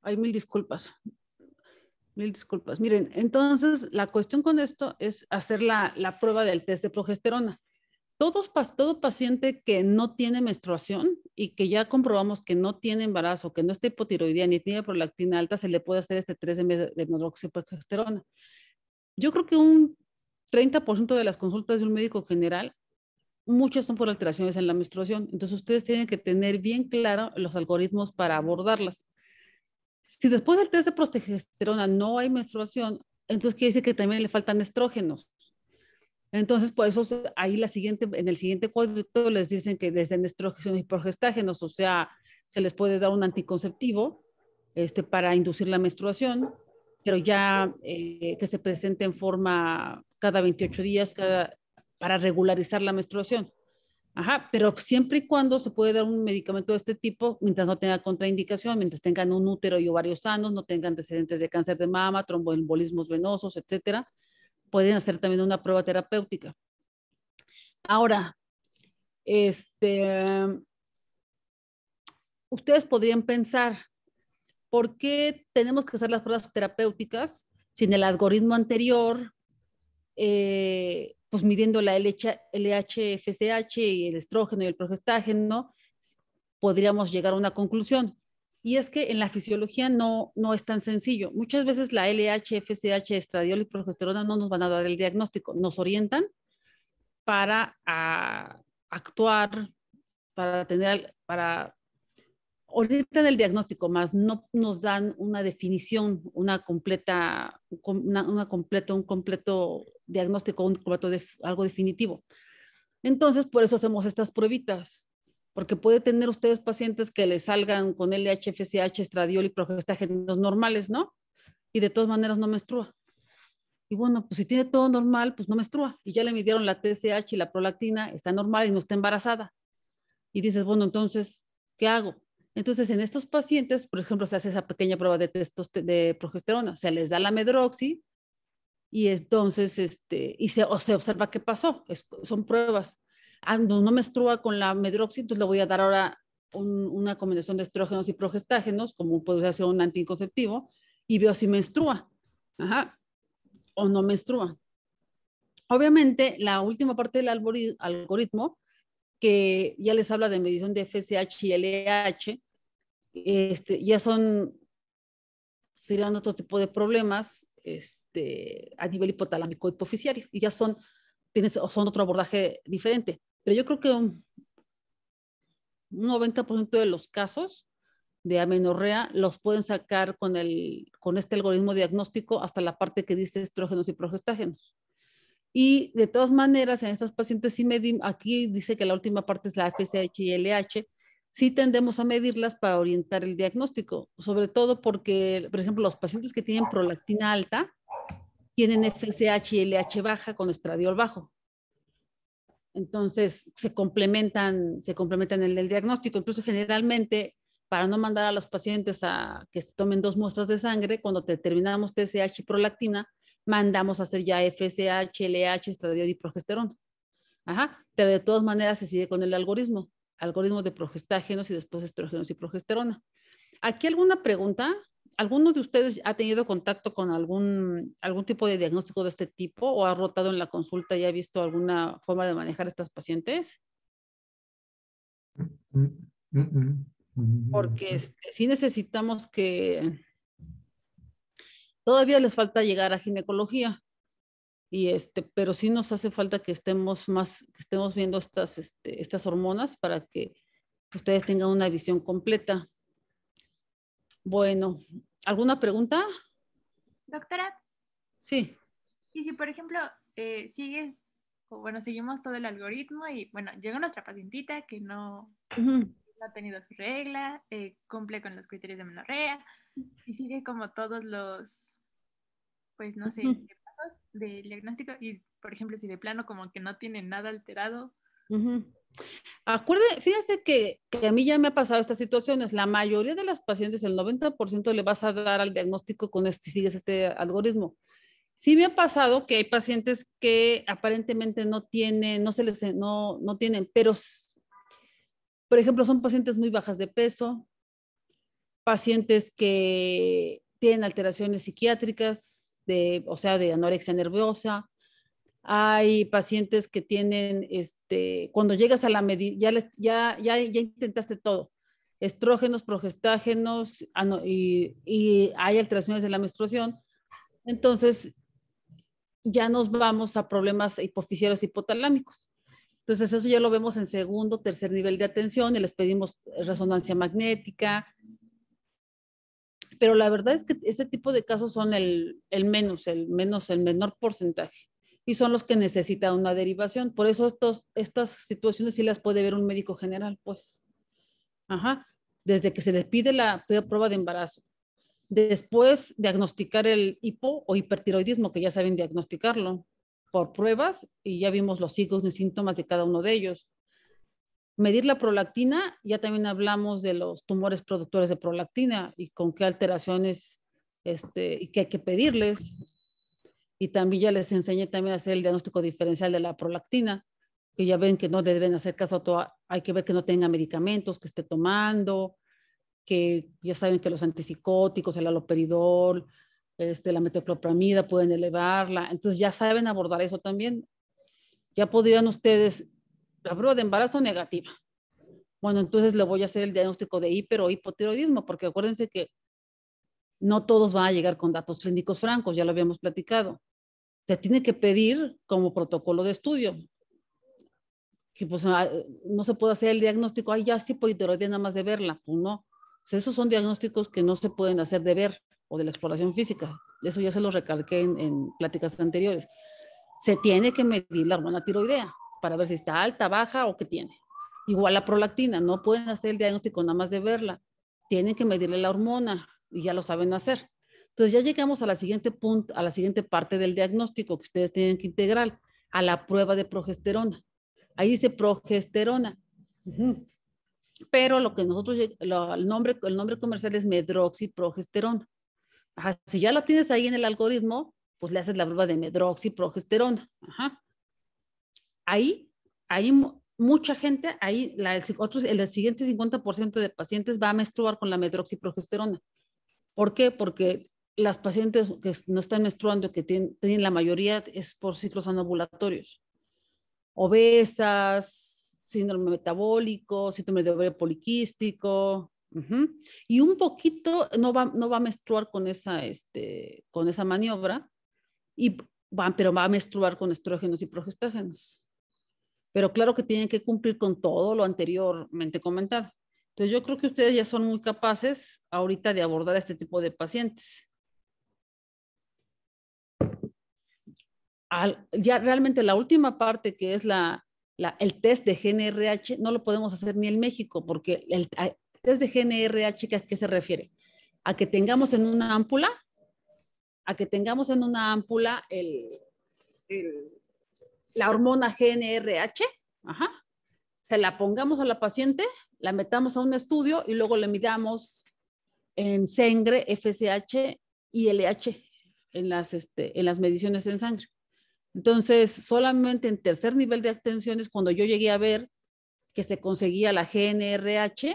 Ay, mil disculpas. Mil disculpas. Miren, entonces la cuestión con esto es hacer la prueba del test de progesterona. Todo paciente que no tiene menstruación y que ya comprobamos que no tiene embarazo, que no está hipotiroidea ni tiene prolactina alta, se le puede hacer este 3 de medroxiprogesterona. Yo creo que un 30% de las consultas de un médico general, muchas son por alteraciones en la menstruación. Entonces ustedes tienen que tener bien claro los algoritmos para abordarlas. Si después del test de progesterona no hay menstruación, entonces quiere decir que también le faltan estrógenos. Entonces, por eso ahí en el siguiente cuadrito les dicen que desde estrógenos y progestágenos, o sea, se les puede dar un anticonceptivo para inducir la menstruación, pero ya que se presente en forma cada 28 días para regularizar la menstruación. Ajá, pero siempre y cuando se puede dar un medicamento de este tipo, mientras no tenga contraindicación, mientras tengan un útero y ovarios sanos, no tengan antecedentes de cáncer de mama, tromboembolismos venosos, etcétera, pueden hacer también una prueba terapéutica. Ahora, ustedes podrían pensar, ¿por qué tenemos que hacer las pruebas terapéuticas si en el algoritmo anterior, pues midiendo la LH-FSH y el estrógeno y el progestágeno, podríamos llegar a una conclusión? Y es que en la fisiología no es tan sencillo. Muchas veces la LH, FSH, estradiol y progesterona no nos van a dar el diagnóstico, nos orientan para actuar, para orientan el diagnóstico, más no nos dan una definición, un completo diagnóstico, algo definitivo. Entonces, por eso hacemos estas pruebitas, porque puede tener ustedes pacientes que les salgan con LH, FSH, estradiol y progestágenos normales, ¿no? Y de todas maneras no menstrua. Y bueno, pues si tiene todo normal, pues no menstrua. Y ya le midieron la TSH y la prolactina, está normal y no está embarazada. Y dices, bueno, entonces, ¿qué hago? Entonces, en estos pacientes, por ejemplo, se hace esa pequeña prueba de progesterona, se les da la medroxi y entonces, se observa qué pasó. Son pruebas. No menstrua con la medroxi, entonces le voy a dar ahora una combinación de estrógenos y progestágenos, como podría ser un anticonceptivo, y veo si menstrua. Ajá. O no menstrua. Obviamente, la última parte del algoritmo, que ya les habla de medición de FSH y LH, ya serían otro tipo de problemas a nivel hipotalámico hipoficiario, y ya son otro abordaje diferente. Pero yo creo que un 90% de los casos de amenorrea los pueden sacar con este algoritmo diagnóstico hasta la parte que dice estrógenos y progestágenos. Y de todas maneras, en estas pacientes sí medimos, aquí dice que la última parte es la FSH y LH, sí tendemos a medirlas para orientar el diagnóstico, sobre todo porque, por ejemplo, los pacientes que tienen prolactina alta tienen FSH y LH baja con estradiol bajo. Entonces, se complementan en el diagnóstico. Entonces, generalmente, para no mandar a los pacientes a que se tomen 2 muestras de sangre, cuando determinamos TSH y prolactina, mandamos a hacer ya FSH, LH, estradiol y progesterona. Ajá, pero de todas maneras se sigue con el algoritmo de progestágenos y después estrógenos y progesterona. ¿Aquí alguna pregunta? ¿Alguno de ustedes ha tenido contacto con algún tipo de diagnóstico de este tipo o ha rotado en la consulta y ha visto alguna forma de manejar a estas pacientes? Porque sí necesitamos que todavía les falta llegar a ginecología y pero sí nos hace falta que estemos viendo estas hormonas para que ustedes tengan una visión completa. Bueno, ¿alguna pregunta? Doctora, Sí. y si por ejemplo seguimos todo el algoritmo y bueno, llega nuestra pacientita que no ha tenido su regla, cumple con los criterios de menorrea y sigue como todos los, pues no sé, pasos del diagnóstico y por ejemplo si de plano como que no tiene nada alterado. Fíjate que a mí ya me ha pasado estas situaciones. La mayoría de las pacientes, el 90% le vas a dar al diagnóstico si sigues este algoritmo. Sí me ha pasado que hay pacientes que aparentemente no tienen, pero por ejemplo son pacientes muy bajas de peso, pacientes que tienen alteraciones psiquiátricas, o sea, de anorexia nerviosa. Hay pacientes que tienen, cuando llegas a la medida, ya intentaste todo, estrógenos, progestágenos, y hay alteraciones de la menstruación. Entonces, ya nos vamos a problemas hipofisieros hipotalámicos. Entonces, eso ya lo vemos en segundo, tercer nivel de atención y les pedimos resonancia magnética. Pero la verdad es que este tipo de casos son el menor porcentaje y son los que necesitan una derivación. Por eso estas situaciones sí las puede ver un médico general, pues. Ajá. Desde que se les pide la prueba de embarazo. Después diagnosticar el hipo o hipertiroidismo, que ya saben diagnosticarlo por pruebas y ya vimos los signos y síntomas de cada uno de ellos. Medir la prolactina, ya también hablamos de los tumores productores de prolactina y con qué alteraciones y qué hay que pedirles. Y también ya les enseñé también a hacer el diagnóstico diferencial de la prolactina, que ya ven que no deben hacer caso a todo, hay que ver que no tenga medicamentos que esté tomando, que ya saben que los antipsicóticos, el haloperidol, la metoclopramida pueden elevarla. Entonces ya saben abordar eso también. Ya podrían ustedes, la prueba de embarazo negativa. Bueno, entonces le voy a hacer el diagnóstico de hiper o hipotiroidismo, porque acuérdense que no todos van a llegar con datos clínicos francos, ya lo habíamos platicado. Se tiene que pedir como protocolo de estudio. Que pues no se puede hacer el diagnóstico, ay, ya sí, hipotiroidea nada más de verla. Pues no. O sea, esos son diagnósticos que no se pueden hacer de ver o de la exploración física. Eso ya se lo recalqué en pláticas anteriores. Se tiene que medir la hormona tiroidea para ver si está alta, baja o qué tiene. Igual la prolactina, no pueden hacer el diagnóstico nada más de verla. Tienen que medirle la hormona y ya lo saben hacer. Entonces ya llegamos a la siguiente parte del diagnóstico que ustedes tienen que integrar, a la prueba de progesterona. Ahí dice progesterona. Pero lo que nosotros, el nombre comercial es medroxiprogesterona. Ajá. Si ya lo tienes ahí en el algoritmo, pues le haces la prueba de medroxiprogesterona. Ajá. Ahí mucha gente, ahí el siguiente 50% de pacientes va a menstruar con la medroxiprogesterona. ¿Por qué? Porque las pacientes que no están menstruando, que tienen la mayoría, es por ciclos anovulatorios. Obesas, síndrome metabólico, síndrome de ovario poliquístico, y un poquito no va a menstruar con esa maniobra, pero va a menstruar con estrógenos y progestágenos. Pero claro que tienen que cumplir con todo lo anteriormente comentado. Entonces yo creo que ustedes ya son muy capaces ahorita de abordar este tipo de pacientes. Ya realmente la última parte, que es el test de GNRH, no lo podemos hacer ni en México, porque el test de GNRH, ¿a qué se refiere? A que tengamos en una ámpula, la hormona GNRH, se la pongamos a la paciente, la metamos a un estudio y luego le midamos en sangre, FSH y LH en las mediciones en sangre. Entonces, solamente en tercer nivel de atención es cuando yo llegué a ver que se conseguía la GNRH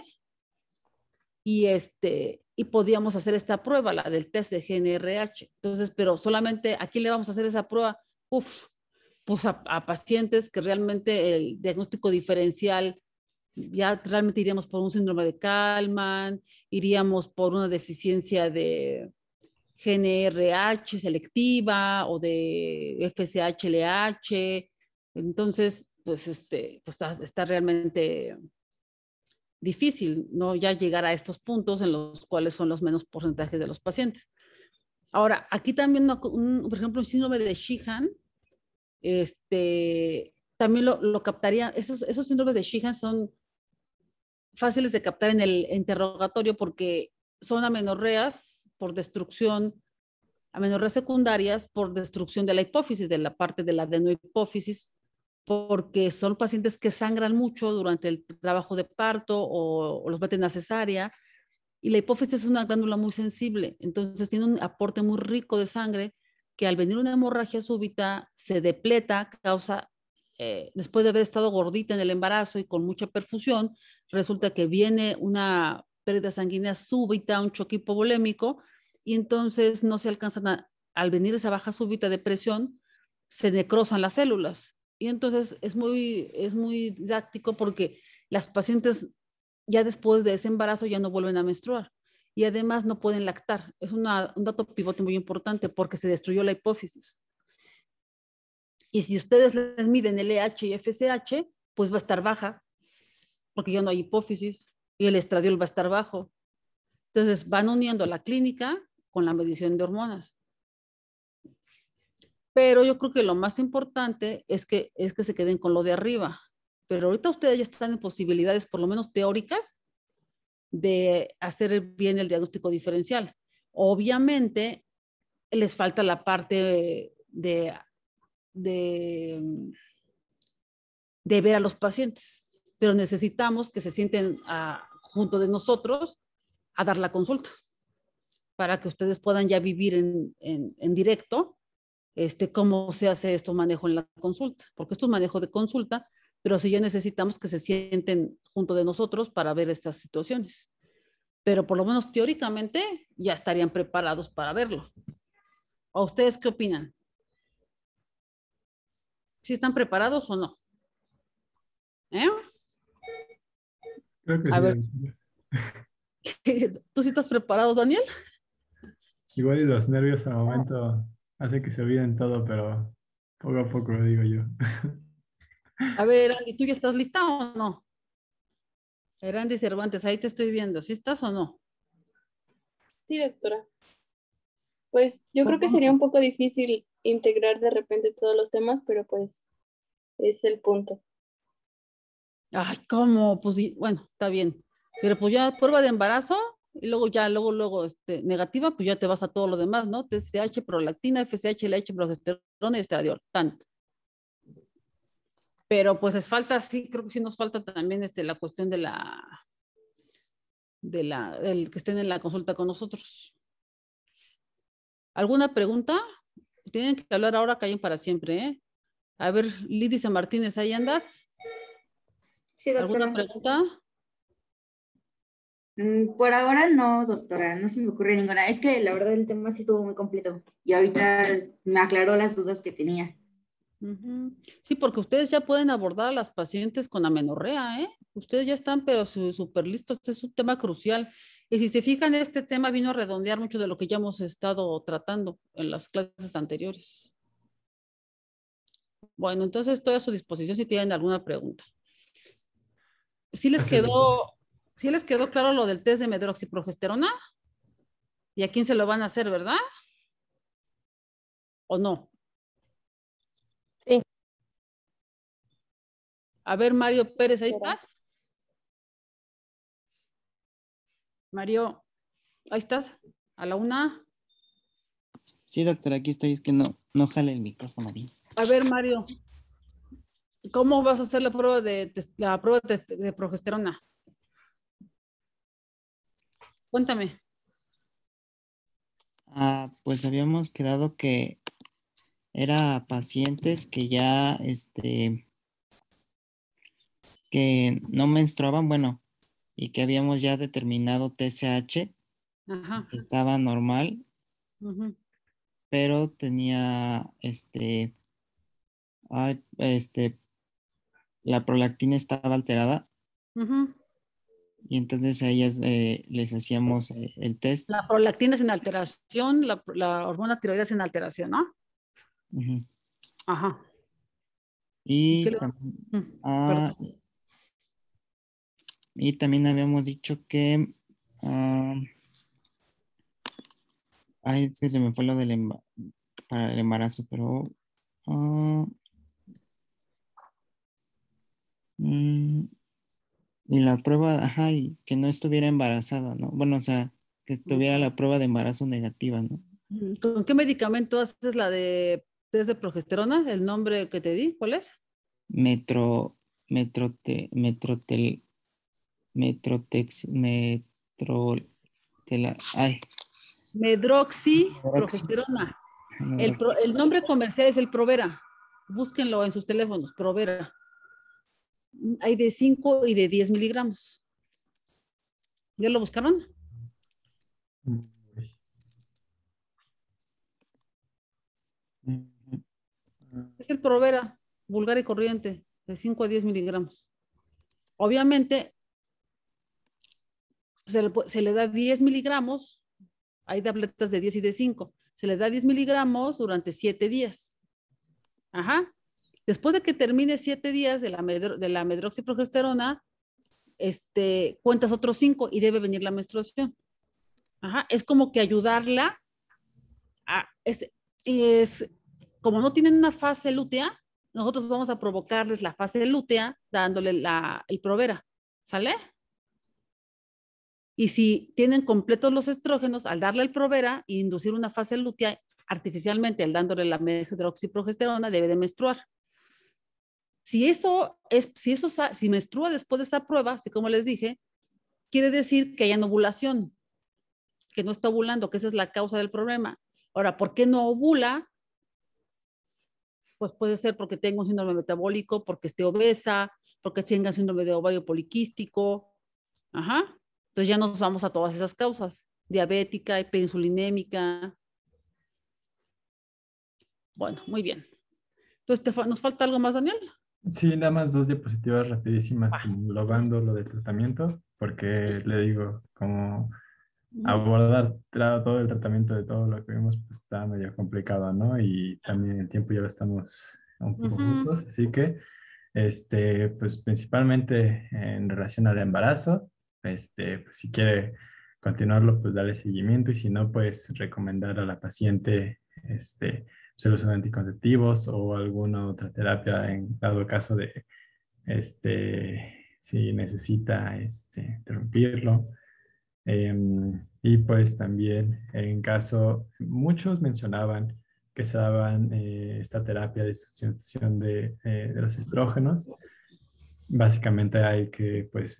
y podíamos hacer esta prueba, la del test de GNRH. Entonces, pero solamente aquí le vamos a hacer esa prueba, pues a pacientes que realmente el diagnóstico diferencial, ya realmente iríamos por un síndrome de Kallmann, iríamos por una deficiencia de GNRH selectiva o de FSH-LH. Entonces, pues, está realmente difícil, ¿no? Ya llegar a estos puntos en los cuales son los menos porcentajes de los pacientes. Ahora, aquí también, por ejemplo, el síndrome de Sheehan, también lo captaría. Esos síndromes de Sheehan son fáciles de captar en el interrogatorio porque son amenorreas por destrucción, amenorreas secundarias por destrucción de la hipófisis, de la parte de la adenohipófisis, porque son pacientes que sangran mucho durante el trabajo de parto o los meten a cesárea, y la hipófisis es una glándula muy sensible, entonces tiene un aporte muy rico de sangre que al venir una hemorragia súbita se depleta, causa, después de haber estado gordita en el embarazo y con mucha perfusión, resulta que viene una pérdida sanguínea súbita, un choque hipovolémico, y entonces no se alcanzan al venir esa baja súbita de presión, se necrosan las células. Y entonces es muy didáctico porque las pacientes ya después de ese embarazo ya no vuelven a menstruar y además no pueden lactar. Es un dato pivote muy importante porque se destruyó la hipófisis. Y si ustedes les miden LH y FSH, pues va a estar baja porque ya no hay hipófisis y el estradiol va a estar bajo. Entonces van uniendo la clínica con la medición de hormonas. Pero yo creo que lo más importante es que se queden con lo de arriba. Pero ahorita ustedes ya están en posibilidades, por lo menos teóricas, de hacer bien el diagnóstico diferencial. Obviamente, les falta la parte de ver a los pacientes, pero necesitamos que se sienten junto de nosotros a dar la consulta para que ustedes puedan ya vivir en directo cómo se hace esto manejo en la consulta, porque esto es manejo de consulta, pero sí ya necesitamos que se sienten junto de nosotros para ver estas situaciones. Pero por lo menos teóricamente ya estarían preparados para verlo. ¿O ustedes qué opinan? ¿Sí están preparados o no? Creo que A sí. ver, ¿tú sí estás preparado, Daniel? Igual y los nervios al momento hacen que se olviden todo, pero poco a poco lo digo yo. A ver, Andy, ¿tú ya estás lista o no? Andy Cervantes, ahí te estoy viendo. ¿Sí estás o no? Sí, doctora. Pues yo creo que sería un poco difícil integrar de repente todos los temas, pero pues es el punto. Ay, ¿cómo? Pues bueno, está bien. Pero pues ya prueba de embarazo y luego negativa, pues ya te vas a todo lo demás, ¿no? TSH, prolactina, FSH, LH, progesterona y estradiol. Tan. Pero pues les falta, sí, creo que sí nos falta también la cuestión del que estén en la consulta con nosotros. ¿Alguna pregunta? Tienen que hablar ahora, callen para siempre, ¿eh? A ver, Lidice Martínez, ¿ahí andas? Sí, doctora. ¿Alguna pregunta? Por ahora no, doctora, no se me ocurre ninguna. Es que la verdad el tema sí estuvo muy completo y ahorita me aclaró las dudas que tenía. Sí, porque ustedes ya pueden abordar a las pacientes con amenorrea, ¿eh? Ustedes ya están, pero súper listos. Este es un tema crucial. Y si se fijan, este tema vino a redondear mucho de lo que ya hemos estado tratando en las clases anteriores. Bueno, entonces estoy a su disposición si tienen alguna pregunta. ¿Sí les quedó claro lo del test de medroxiprogesterona? ¿Y a quién se lo van a hacer, verdad? ¿O no? Sí. A ver, Mario Pérez, ¿ahí estás? Mario, ¿ahí estás? ¿A la una? Sí, doctora, aquí estoy, es que no jale el micrófono bien. A ver, Mario, ¿cómo vas a hacer la prueba de progesterona? Cuéntame. Pues habíamos quedado que era pacientes que ya, que no menstruaban, bueno, y que habíamos ya determinado TSH, Ajá. que estaba normal, Uh-huh. pero tenía, la prolactina estaba alterada. Uh-huh. Y entonces a ellas les hacíamos el test. La prolactina es en alteración, la hormona tiroides en alteración, ¿no? Uh-huh. Ajá. Y también habíamos dicho que es que se me fue lo para el embarazo, pero y la prueba, y que no estuviera embarazada, ¿no? Bueno, o sea, que tuviera la prueba de embarazo negativa, ¿no? ¿Con qué medicamento haces la de test de progesterona? ¿El nombre que te di? ¿Cuál es? Medroxiprogesterona. El nombre comercial es el Provera. Búsquenlo en sus teléfonos, Provera. Hay de 5 y de 10 miligramos. ¿Ya lo buscaron? Es el Provera, vulgar y corriente, de 5 a 10 miligramos. Obviamente, se le da 10 miligramos, hay tabletas de 10 y de 5, se le da 10 miligramos durante 7 días. Ajá. Después de que termine 7 días de la medroxiprogesterona, cuentas otros 5 y debe venir la menstruación. Ajá. Es como que ayudarla a, como no tienen una fase lútea, nosotros vamos a provocarles la fase lútea dándole el Provera, ¿sale? Y si tienen completos los estrógenos, al darle el Provera e inducir una fase lútea artificialmente, al dándole la medroxiprogesterona, debe de menstruar. Si menstrua después de esa prueba, así como les dije, quiere decir que hay ovulación, que no está ovulando, que esa es la causa del problema. Ahora, ¿por qué no ovula? Pues puede ser porque tenga un síndrome metabólico, porque esté obesa, porque tenga síndrome de ovario poliquístico. Ajá. Entonces ya nos vamos a todas esas causas. Diabética, hiperinsulinémica. Bueno, muy bien. Entonces, ¿nos falta algo más, Daniel? Sí, nada más 2 diapositivas rapidísimas, como englobando lo del tratamiento, porque le digo, como abordar todo el tratamiento de todo lo que vimos, pues está medio complicado, ¿no? Y también el tiempo ya lo estamos un poco justos, así que, pues principalmente en relación al embarazo, pues si quiere continuarlo, pues darle seguimiento y si no, pues recomendar a la paciente, pues, el uso de anticonceptivos o alguna otra terapia en dado caso de, si necesita, interrumpirlo. Y pues también en caso, muchos mencionaban que se daban esta terapia de sustitución de los estrógenos. Básicamente hay que pues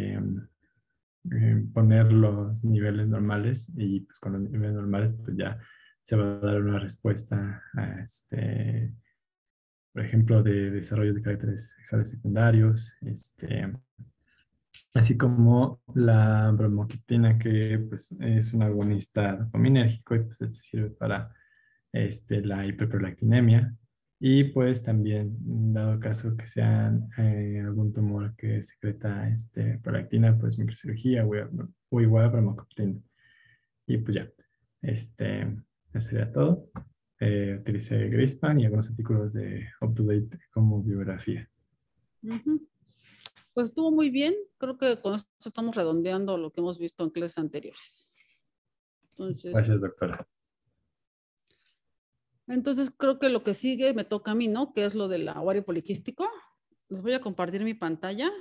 poner los niveles normales y pues con los niveles normales pues ya se va a dar una respuesta a por ejemplo, de desarrollos de caracteres sexuales secundarios, así como la bromocriptina, que pues, es un agonista dopaminérgico y pues, este sirve para la hiperprolactinemia. Y pues también, dado caso que sean algún tumor que secreta prolactina, pues microcirugía o igual bromocriptina. Y pues ya, eso sería todo. Utilicé Grispan y algunos artículos de UpToDate como bibliografía. Pues estuvo muy bien. Creo que con esto estamos redondeando lo que hemos visto en clases anteriores. Gracias, doctora. Entonces creo que lo que sigue me toca a mí, ¿no? Que es lo del ovario poliquístico. Les voy a compartir mi pantalla.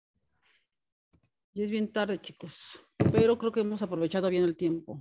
Y es bien tarde, chicos. Pero creo que hemos aprovechado bien el tiempo.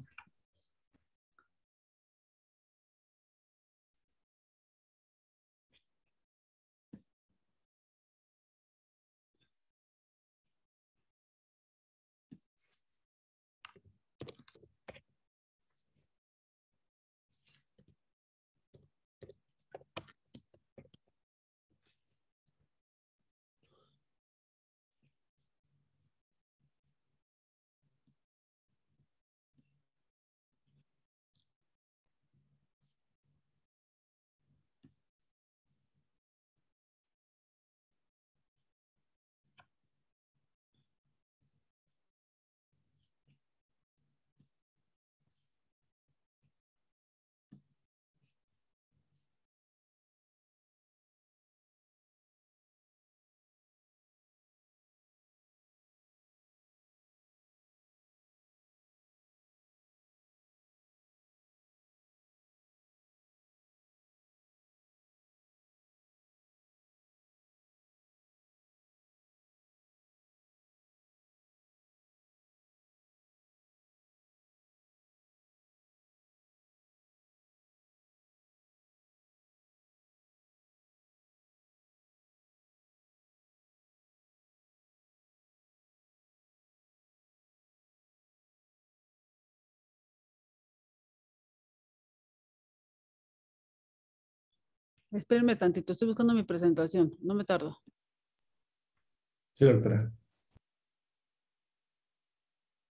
Espérenme tantito, estoy buscando mi presentación, no me tardo. Sí, doctora.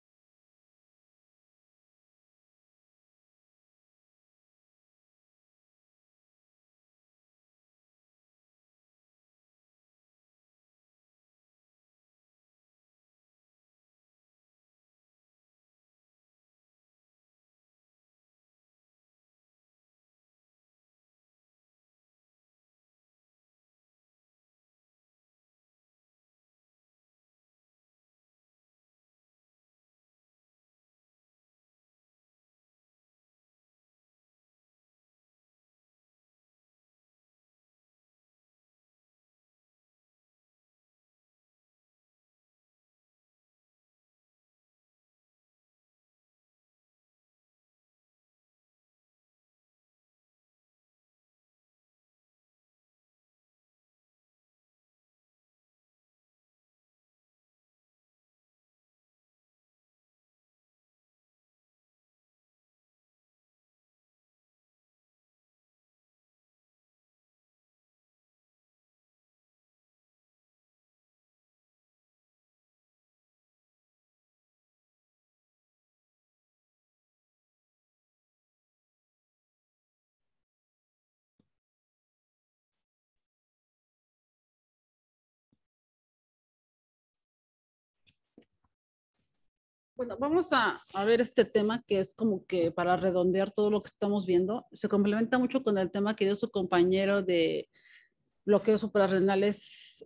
Bueno, vamos a ver este tema que es como que para redondear todo lo que estamos viendo. Se complementa mucho con el tema que dio su compañero de bloqueos suprarrenales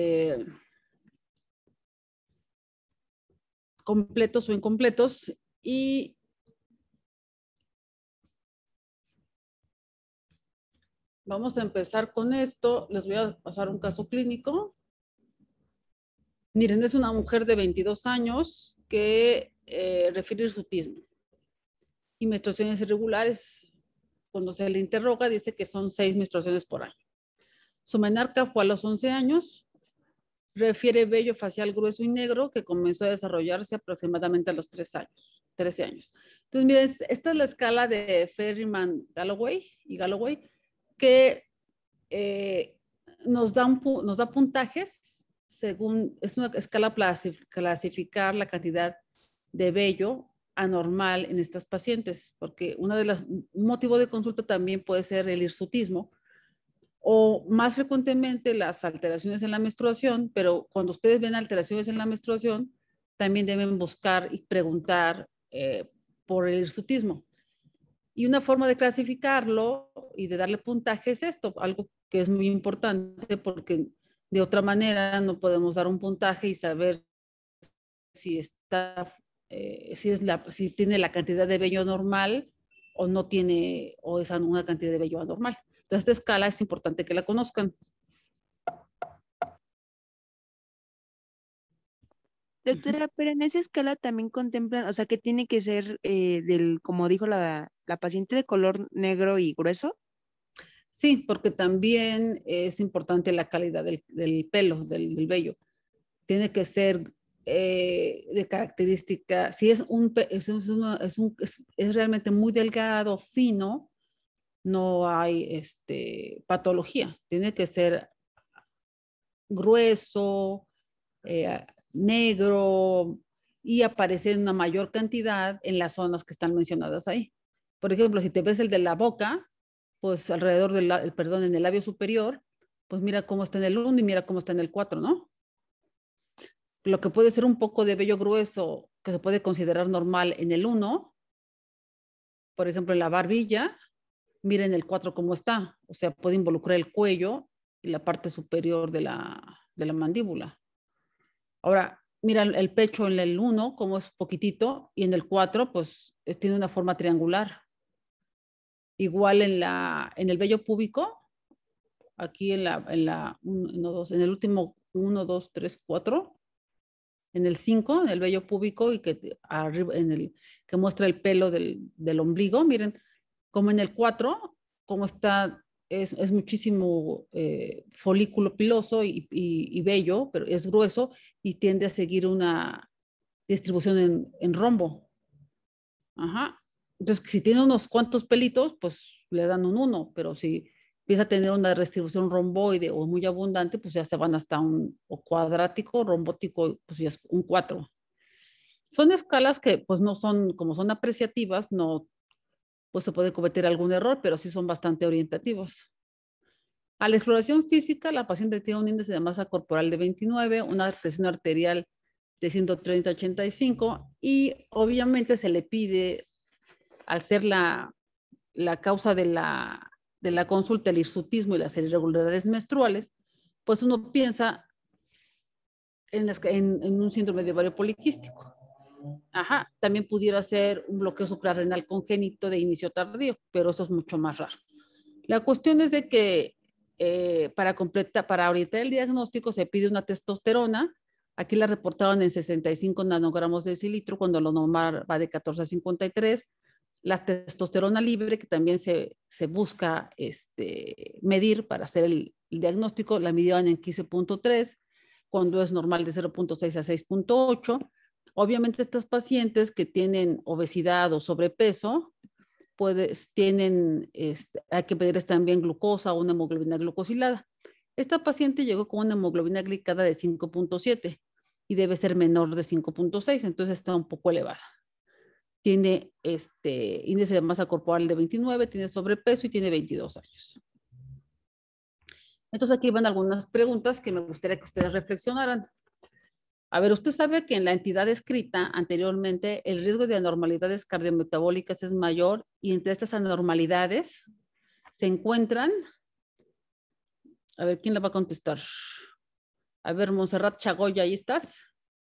completos o incompletos. Y vamos a empezar con esto. Les voy a pasar un caso clínico. Miren, es una mujer de 22 años que refiere hirsutismo y menstruaciones irregulares. Cuando se le interroga, dice que son 6 menstruaciones por año. Su menarca fue a los 11 años. Refiere vello facial grueso y negro que comenzó a desarrollarse aproximadamente a los 13 años. Entonces, miren, esta es la escala de Ferryman-Galloway que nos da puntajes según, es una escala para clasificar la cantidad de vello anormal en estas pacientes, porque un motivo de consulta también puede ser el hirsutismo o más frecuentemente las alteraciones en la menstruación, pero cuando ustedes ven alteraciones en la menstruación, también deben buscar y preguntar por el hirsutismo. Y una forma de clasificarlo y de darle puntaje es esto, algo que es muy importante porque de otra manera no podemos dar un puntaje y saber si está, si tiene la cantidad de vello normal o no tiene, o es una cantidad de vello anormal. Entonces, esta escala es importante que la conozcan. Doctora, pero en esa escala también contemplan, o sea, que tiene que ser como dijo la paciente, de color negro y grueso. Sí, porque también es importante la calidad del pelo, del vello. Tiene que ser de característica, si es realmente muy delgado, fino, no hay patología. Tiene que ser grueso, negro y aparecer en una mayor cantidad en las zonas que están mencionadas ahí. Por ejemplo, si te ves el de la boca, pues alrededor en el labio superior, pues mira cómo está en el 1 y mira cómo está en el 4, ¿no? Lo que puede ser un poco de vello grueso que se puede considerar normal en el 1, por ejemplo, en la barbilla, miren el 4 cómo está. O sea, puede involucrar el cuello y la parte superior de la mandíbula. Ahora, mira el pecho en el 1 como es poquitito y en el 4 pues tiene una forma triangular. Igual en el vello púbico, aquí en el último 1, 2, 3, 4, en el 5, en el vello púbico y que arriba, que muestra el pelo del ombligo, miren, como en el 4, como está, es muchísimo folículo piloso y vello, pero es grueso y tiende a seguir una distribución en rombo. Ajá. Entonces, si tiene unos cuantos pelitos, pues le dan un 1, pero si empieza a tener una distribución romboide o muy abundante, pues ya se van hasta o cuadrático, rombótico, pues ya es un 4. Son escalas que pues no son, como son apreciativas, no, pues se puede cometer algún error, pero sí son bastante orientativos. A la exploración física, la paciente tiene un índice de masa corporal de 29, una presión arterial de 130/85 y obviamente se le pide, al ser la causa de la consulta, el hirsutismo y las irregularidades menstruales, pues uno piensa en un síndrome de ovario poliquístico. Ajá, también pudiera ser un bloqueo suprarrenal congénito de inicio tardío, pero eso es mucho más raro. La cuestión es de que para orientar el diagnóstico se pide una testosterona. Aquí la reportaron en 65 nanogramos de decilitro, cuando lo normal va de 14 a 53. La testosterona libre, que también se busca medir para hacer el diagnóstico, la midieron en 15.3, cuando es normal de 0.6 a 6.8. Obviamente estas pacientes que tienen obesidad o sobrepeso, hay que pedirles también glucosa o una hemoglobina glucosilada. Esta paciente llegó con una hemoglobina glicada de 5.7 y debe ser menor de 5.6, entonces está un poco elevada. Tiene índice de masa corporal de 29, tiene sobrepeso y tiene 22 años. Entonces aquí van algunas preguntas que me gustaría que ustedes reflexionaran. A ver, usted sabe que en la entidad escrita anteriormente el riesgo de anormalidades cardiometabólicas es mayor y entre estas anormalidades se encuentran, a ver, ¿quién la va a contestar? A ver, Montserrat Chagoya, ¿ahí estás?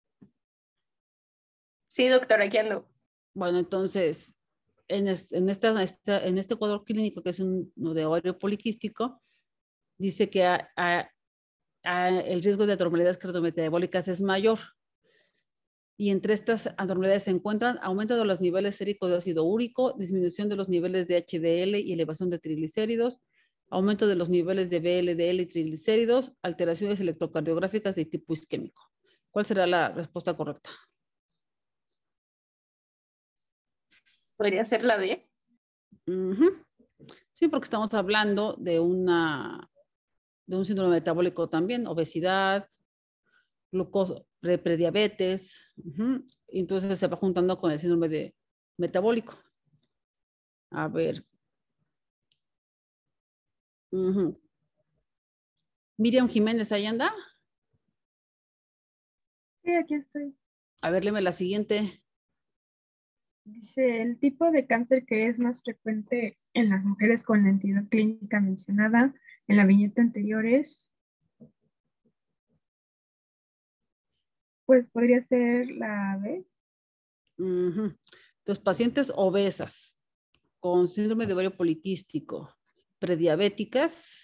Sí, doctora, aquí ando. Bueno, entonces, en este cuadro clínico que es uno de ovario poliquístico, dice que el riesgo de anormalidades cardiometabólicas es mayor. Y entre estas anormalidades se encuentran aumento de los niveles séricos de ácido úrico, disminución de los niveles de HDL y elevación de triglicéridos, aumento de los niveles de VLDL y triglicéridos, alteraciones electrocardiográficas de tipo isquémico. ¿Cuál será la respuesta correcta? ¿Podría ser la D? Sí, porque estamos hablando de un síndrome metabólico también, obesidad, glucosa, prediabetes. Entonces se va juntando con el síndrome metabólico. A ver. Miriam Jiménez, ¿ahí anda? Sí, aquí estoy. A ver, léeme la siguiente. Dice, el tipo de cáncer que es más frecuente en las mujeres con la entidad clínica mencionada en la viñeta anterior es, pues podría ser la B. Entonces, pacientes obesas con síndrome de ovario poliquístico, prediabéticas,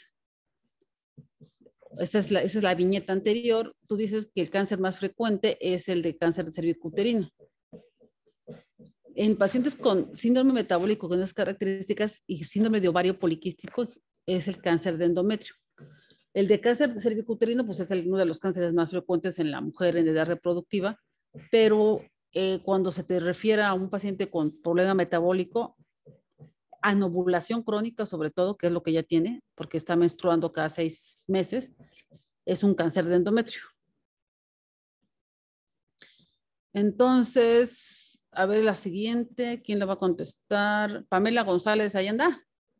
esa es la viñeta anterior. Tú dices que el cáncer más frecuente es el de cáncer de cervicuterino. En pacientes con síndrome metabólico con esas características y síndrome de ovario poliquístico es el cáncer de endometrio. El de cáncer de cervicuterino pues es uno de los cánceres más frecuentes en la mujer en edad reproductiva, pero cuando se te refiere a un paciente con problema metabólico, anovulación crónica sobre todo, que es lo que ella tiene, porque está menstruando cada 6 meses, es un cáncer de endometrio. Entonces, a ver la siguiente, ¿quién la va a contestar? Pamela González, ¿ahí anda?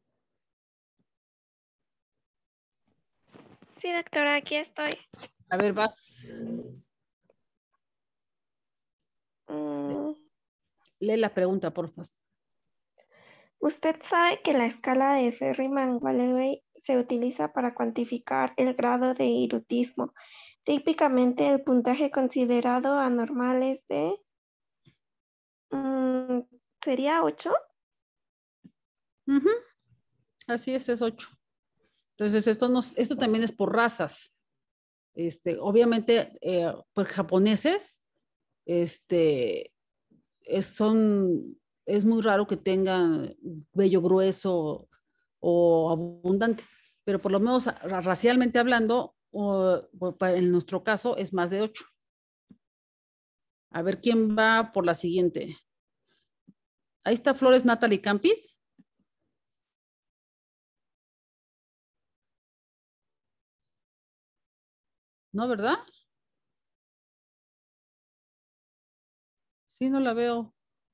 Sí, doctora, aquí estoy. A ver, vas. Lee la pregunta, por favor. Usted sabe que la escala de Ferriman-Gallwey se utiliza para cuantificar el grado de erotismo. Típicamente el puntaje considerado anormal es de... ¿sería 8? Así es 8. Entonces, esto también es por razas. Obviamente, por japoneses, es muy raro que tengan vello grueso o abundante, pero por lo menos racialmente hablando, en nuestro caso es más de 8. A ver quién va por la siguiente. Ahí está Flores Natalie Campis. ¿No, verdad? Sí, no la veo.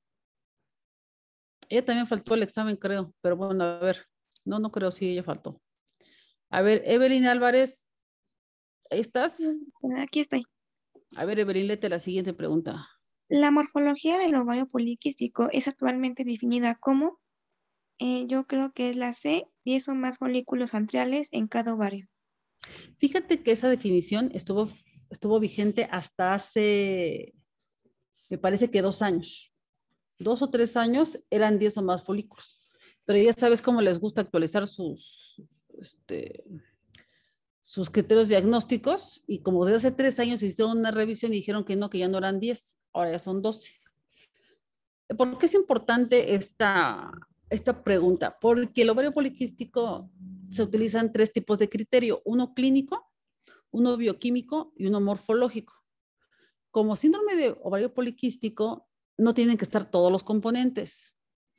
Ella también faltó el examen, creo, pero bueno, a ver. No creo, sí, ella faltó. A ver, Evelyn Álvarez, ¿ahí estás? Aquí estoy. A ver, Evelyn, léete la siguiente pregunta. La morfología del ovario poliquístico es actualmente definida como, yo creo que es la C, 10 o más folículos antriales en cada ovario. Fíjate que esa definición estuvo vigente hasta hace, me parece que 2 años. 2 o 3 años eran 10 o más folículos. Pero ya sabes cómo les gusta actualizar sus criterios diagnósticos, y como desde hace 3 años hicieron una revisión y dijeron que ya no eran 10, ahora ya son 12. ¿Por qué es importante esta pregunta? Porque el ovario poliquístico se utilizan 3 tipos de criterio, uno clínico, uno bioquímico y uno morfológico. Como síndrome de ovario poliquístico, no tienen que estar todos los componentes,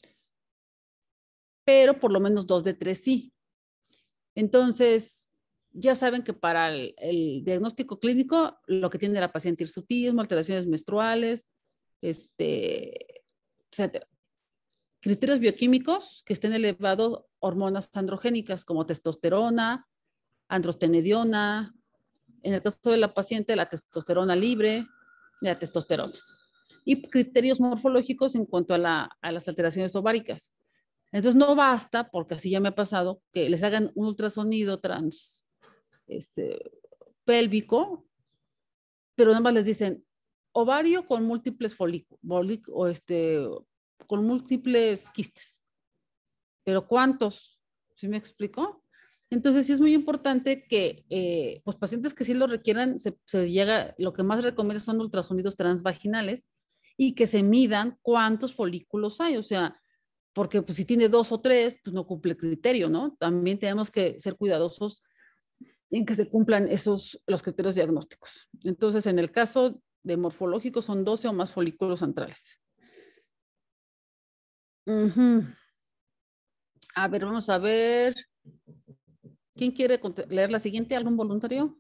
pero por lo menos 2 de 3 sí. Entonces, ya saben que para el diagnóstico clínico, lo que tiene la paciente: hirsutismo, alteraciones menstruales, etcétera. Criterios bioquímicos que estén elevados, hormonas androgénicas como testosterona, androstenediona, En el caso de la paciente, la testosterona libre, la testosterona. Y criterios morfológicos en cuanto a las alteraciones ováricas. Entonces no basta, porque así ya me ha pasado, que les hagan un ultrasonido pélvico, pero nada más les dicen ovario con múltiples con múltiples quistes. ¿Pero cuántos? ¿Sí me explico? Entonces sí es muy importante que pues pacientes que sí lo requieran, lo que más recomiendo son ultrasonidos transvaginales y que se midan cuántos folículos hay, o sea, porque pues si tiene 2 o 3, pues no cumple el criterio, ¿no? También tenemos que ser cuidadosos en que se cumplan los criterios diagnósticos. Entonces, en el caso de morfológicos son 12 o más folículos centrales. A ver, vamos a ver. ¿Quién quiere leer la siguiente? ¿Algún voluntario?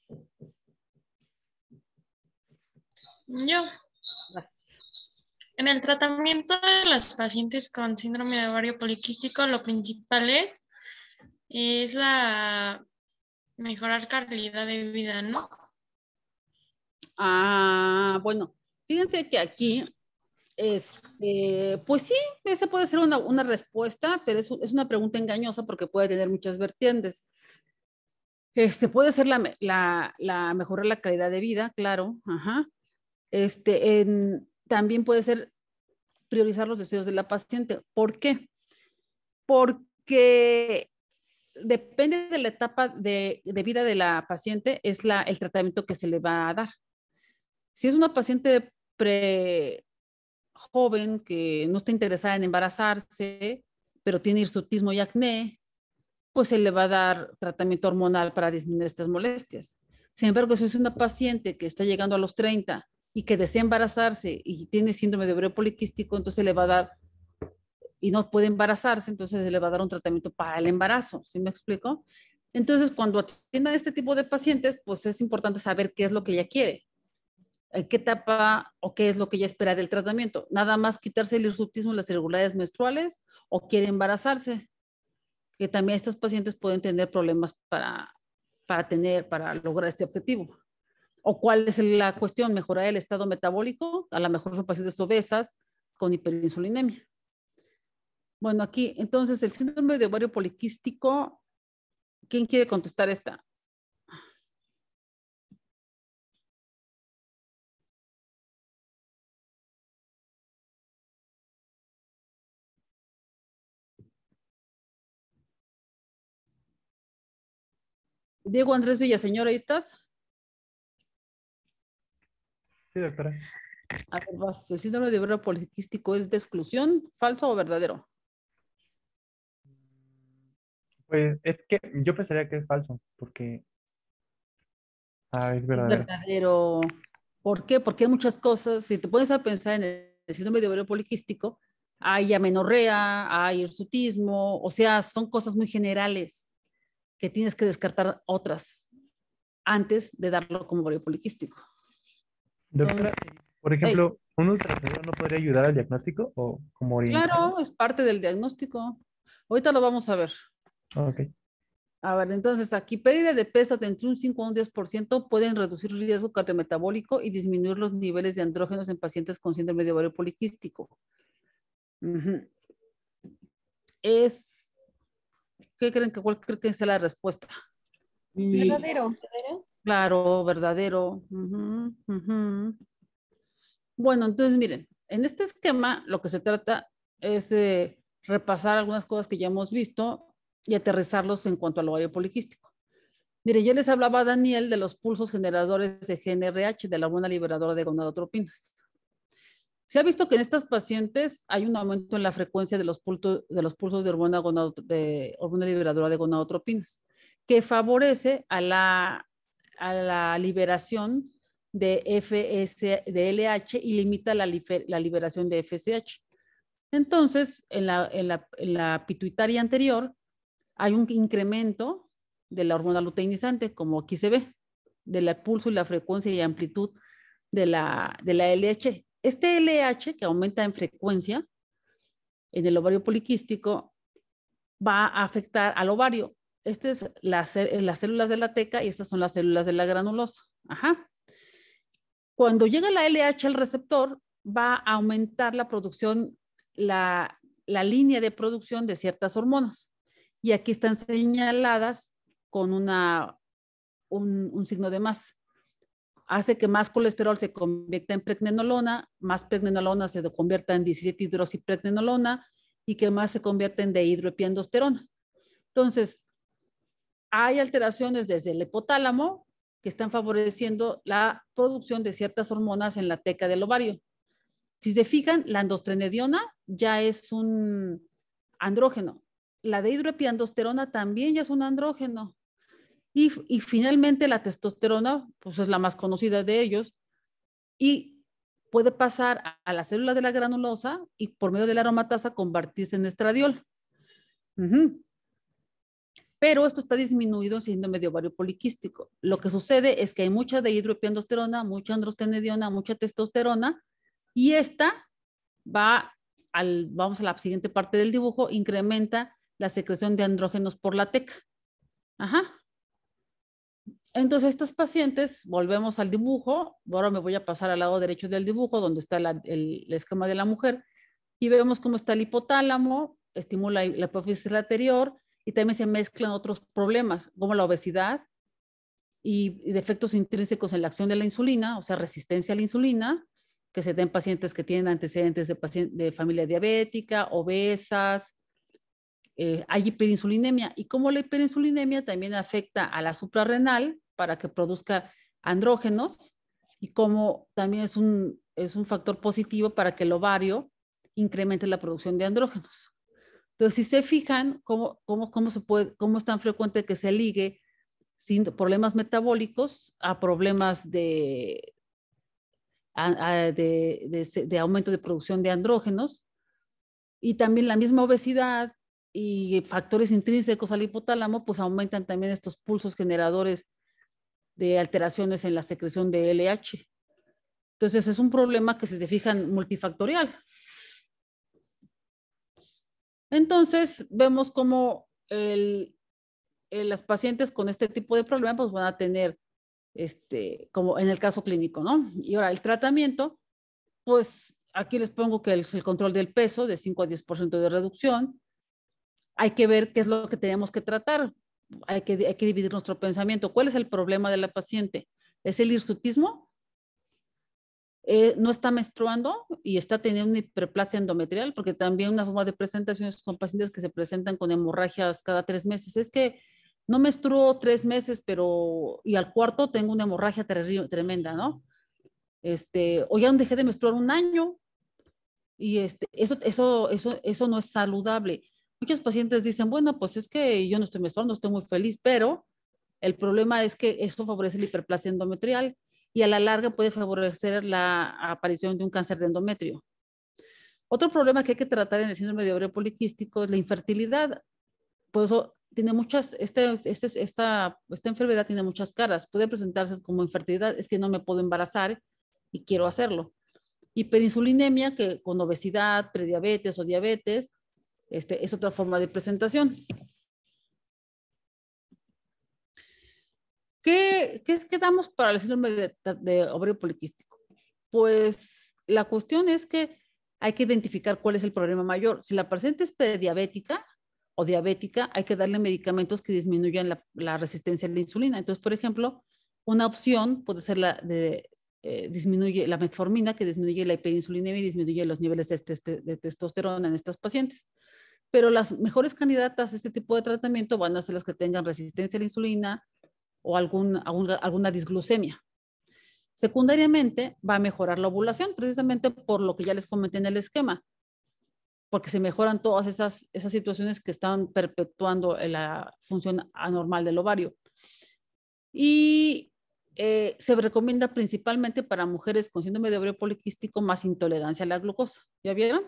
Yo. Gracias. En el tratamiento de las pacientes con síndrome de ovario poliquístico, lo principal es la mejorar calidad de vida, ¿no? Bueno, fíjense que aquí, pues sí, esa puede ser una respuesta, pero es una pregunta engañosa porque puede tener muchas vertientes. Puede ser la mejorar la calidad de vida, claro, ajá. También puede ser priorizar los deseos de la paciente. ¿Por qué? Porque depende de la etapa de vida de la paciente, es el tratamiento que se le va a dar. Si es una paciente joven que no está interesada en embarazarse, pero tiene hirsutismo y acné, pues se le va a dar tratamiento hormonal para disminuir estas molestias. Sin embargo, si es una paciente que está llegando a los 30 y que desea embarazarse y tiene síndrome de ovario poliquístico, entonces le va a dar, y no puede embarazarse, entonces se le va a dar un tratamiento para el embarazo. ¿Sí me explico? Entonces, cuando atienda a este tipo de pacientes, pues es importante saber qué es lo que ella quiere, en qué etapa o qué es lo que ella espera del tratamiento. Nada más quitarse el hirsutismo y las irregularidades menstruales o quiere embarazarse, que también estas pacientes pueden tener problemas para lograr este objetivo. ¿O cuál es la cuestión? Mejorar el estado metabólico. A lo mejor son pacientes obesas con hiperinsulinemia. Bueno, aquí, entonces, el síndrome de ovario poliquístico, ¿quién quiere contestar esta? Diego Andrés Villaseñor, ¿ahí estás? Sí, doctora. A ver, ¿el síndrome de ovario poliquístico es de exclusión, falso o verdadero? Pues es que yo pensaría que es falso, porque es verdadero. Es verdadero. ¿Por qué? Porque hay muchas cosas. Si te pones a pensar en el síndrome de ovario poliquístico, hay amenorrea, hay hirsutismo, o sea, son cosas muy generales que tienes que descartar otras antes de darlo como ovario poliquístico. Doctora, por ejemplo, ¿un ultrasonido no podría ayudar al diagnóstico o como orientar? Claro, es parte del diagnóstico. Ahorita lo vamos a ver. Ok. A ver, entonces aquí pérdida de peso de entre un 5 a un 10% pueden reducir el riesgo cardiometabólico y disminuir los niveles de andrógenos en pacientes con síndrome de ovario poliquístico. ¿Qué creen cuál creen que sea la respuesta? Verdadero. Claro, verdadero. Bueno, entonces miren, en este esquema lo que se trata es de repasar algunas cosas que ya hemos visto y aterrizarlos en cuanto al ovario poliquístico. Mire, yo les hablaba a Daniel de los pulsos generadores de GnRH, de la hormona liberadora de gonadotropinas. Se ha visto que en estas pacientes hay un aumento en la frecuencia de los pulsos de hormona liberadora de gonadotropinas, que favorece a la liberación de LH y limita la liberación de FSH. Entonces, en la pituitaria anterior hay un incremento de la hormona luteinizante, como aquí se ve, del pulso y la frecuencia y amplitud de la LH. Este LH que aumenta en frecuencia en el ovario poliquístico va a afectar al ovario. Estas es las células de la teca y estas son las células de la granulosa. Ajá. Cuando llega la LH al receptor, va a aumentar la producción, la línea de producción de ciertas hormonas. Y aquí están señaladas con un signo de más. Hace que más colesterol se convierta en pregnenolona, más pregnenolona se convierta en 17-hidroxipregnenolona y que más se convierta en dehidroepiandrosterona. Entonces, hay alteraciones desde el hipotálamo que están favoreciendo la producción de ciertas hormonas en la teca del ovario. Si se fijan, la androstenediona ya es un andrógeno. La dehidroepiandrosterona también ya es un andrógeno. Y finalmente la testosterona, pues es la más conocida de ellos, y puede pasar a la célula de la granulosa y por medio de la aromatasa convertirse en estradiol. Pero esto está disminuido en síndrome de ovario poliquístico. Lo que sucede es que hay mucha dehidroepiandrosterona, mucha androstenediona, mucha testosterona, y esta vamos a la siguiente parte del dibujo, incrementa la secreción de andrógenos por la teca. Ajá. Entonces, estas pacientes, volvemos al dibujo, ahora me voy a pasar al lado derecho del dibujo, donde está el esquema de la mujer, y vemos cómo está el hipotálamo, estimula la hipófisis anterior, y también se mezclan otros problemas, como la obesidad y defectos intrínsecos en la acción de la insulina, o sea, resistencia a la insulina, que se den pacientes que tienen antecedentes de familia diabética, obesas, hay hiperinsulinemia. Y como la hiperinsulinemia también afecta a la suprarrenal para que produzca andrógenos, y como también es un factor positivo para que el ovario incremente la producción de andrógenos. Entonces, si se fijan cómo es tan frecuente que se ligue sin problemas metabólicos a problemas de aumento de producción de andrógenos, y también la misma obesidad y factores intrínsecos al hipotálamo, pues aumentan también estos pulsos generadores de alteraciones en la secreción de LH. Entonces, es un problema que, si se fijan, multifactorial. Entonces, vemos cómo las pacientes con este tipo de problemas pues van a tener, como en el caso clínico, ¿no? Y ahora, el tratamiento, pues aquí les pongo que el control del peso de 5 a 10% de reducción. Hay que ver qué es lo que tenemos que tratar. Hay que dividir nuestro pensamiento. ¿Cuál es el problema de la paciente? ¿Es el hirsutismo? ¿No está menstruando y está teniendo una hiperplasia endometrial? Porque también una forma de presentación son pacientes que se presentan con hemorragias cada 3 meses. Es que no menstruo 3 meses, y al cuarto tengo una hemorragia tremenda, ¿no? O ya dejé de menstruar 1 año, y eso no es saludable. Muchos pacientes dicen, bueno, pues es que yo no estoy menstruando, estoy muy feliz, pero el problema es que esto favorece la hiperplasia endometrial y a la larga puede favorecer la aparición de un cáncer de endometrio. Otro problema que hay que tratar en el síndrome de ovario poliquístico es la infertilidad. Por eso tiene esta enfermedad tiene muchas caras. Puede presentarse como infertilidad, es que no me puedo embarazar y quiero hacerlo. Hiperinsulinemia, que con obesidad, prediabetes o diabetes, es otra forma de presentación. ¿Qué damos para el síndrome de ovario poliquístico? Pues la cuestión es que hay que identificar cuál es el problema mayor. Si la paciente es prediabética o diabética, hay que darle medicamentos que disminuyan la resistencia a la insulina. Entonces, por ejemplo, una opción puede ser disminuye la metformina, que disminuye la hiperinsulinemia y disminuye los niveles de testosterona en estas pacientes. Pero las mejores candidatas a este tipo de tratamiento van a ser las que tengan resistencia a la insulina o alguna disglucemia. Secundariamente, va a mejorar la ovulación, precisamente por lo que ya les comenté en el esquema, porque se mejoran todas esas situaciones que están perpetuando la función anormal del ovario. Y se recomienda principalmente para mujeres con síndrome de ovario poliquístico más intolerancia a la glucosa. ¿Ya vieron?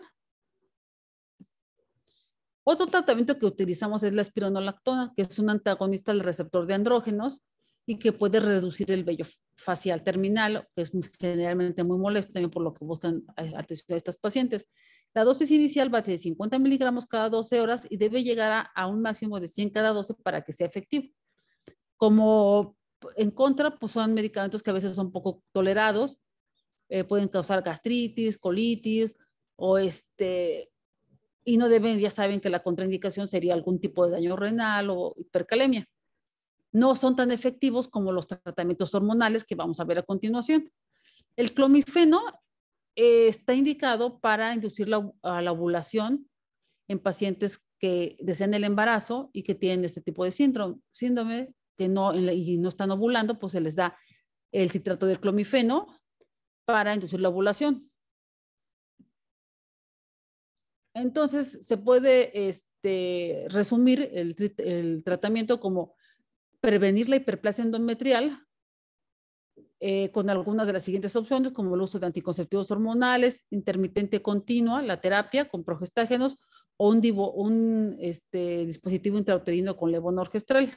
Otro tratamiento que utilizamos es la espironolactona, que es un antagonista del receptor de andrógenos y que puede reducir el vello facial terminal, que es generalmente muy molesto también por lo que buscan atención a estas pacientes. La dosis inicial va a ser 50 miligramos cada 12 horas y debe llegar a un máximo de 100 cada 12 para que sea efectivo. Como en contra, pues son medicamentos que a veces son poco tolerados, pueden causar gastritis, colitis, o y no deben, ya saben que la contraindicación sería algún tipo de daño renal o hipercalemia. No son tan efectivos como los tratamientos hormonales que vamos a ver a continuación. El clomifeno está indicado para inducir a la ovulación en pacientes que desean el embarazo y que tienen este tipo de síndrome que no están ovulando, pues se les da el citrato de clomifeno para inducir la ovulación. Entonces, se puede resumir el tratamiento como prevenir la hiperplasia endometrial con algunas de las siguientes opciones, como el uso de anticonceptivos hormonales, intermitente continua, la terapia con progestágenos o un dispositivo intrauterino con levonorgestrel.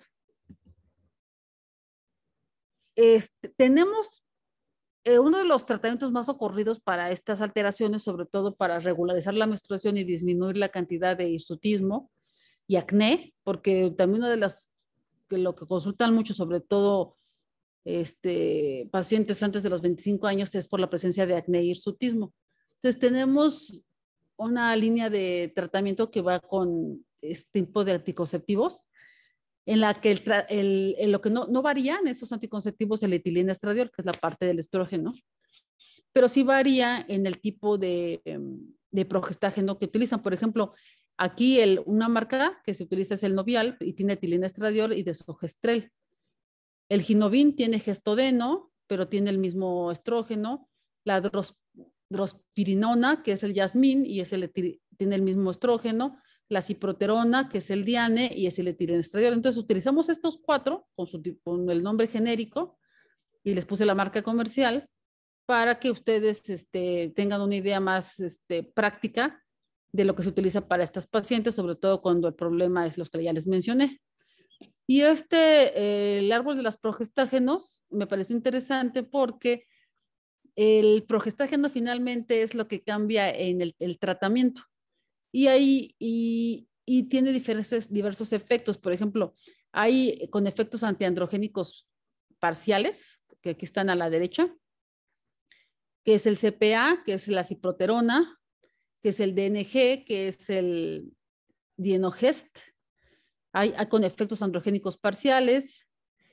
Tenemos uno de los tratamientos más ocurridos para estas alteraciones, sobre todo para regularizar la menstruación y disminuir la cantidad de hirsutismo y acné, porque también una de las que lo que consultan mucho, sobre todo pacientes antes de los 25 años, es por la presencia de acné y hirsutismo. Entonces tenemos una línea de tratamiento que va con este tipo de anticonceptivos, en la que lo que no varía en esos anticonceptivos es el etileno estradiol, que es la parte del estrógeno, pero sí varía en el tipo de progestágeno que utilizan. Por ejemplo, aquí una marca que se utiliza es el Novial y tiene etileno estradiol y desogestrel. El Ginovin tiene gestodeno, pero tiene el mismo estrógeno. La drospirinona, que es el Yasmin y tiene el mismo estrógeno. La ciproterona, que es el Diane y es el etilenestradiol. Entonces utilizamos estos 4 con el nombre genérico y les puse la marca comercial para que ustedes tengan una idea más práctica de lo que se utiliza para estas pacientes, sobre todo cuando el problema es los que ya les mencioné. Y el árbol de las progestágenos me pareció interesante porque el progestágeno finalmente es lo que cambia en el tratamiento. Y tiene diversos efectos. Por ejemplo, hay con efectos antiandrogénicos parciales, que aquí están a la derecha, que es el CPA, que es la ciproterona, que es el DNG, que es el dienogest. Hay con efectos androgénicos parciales.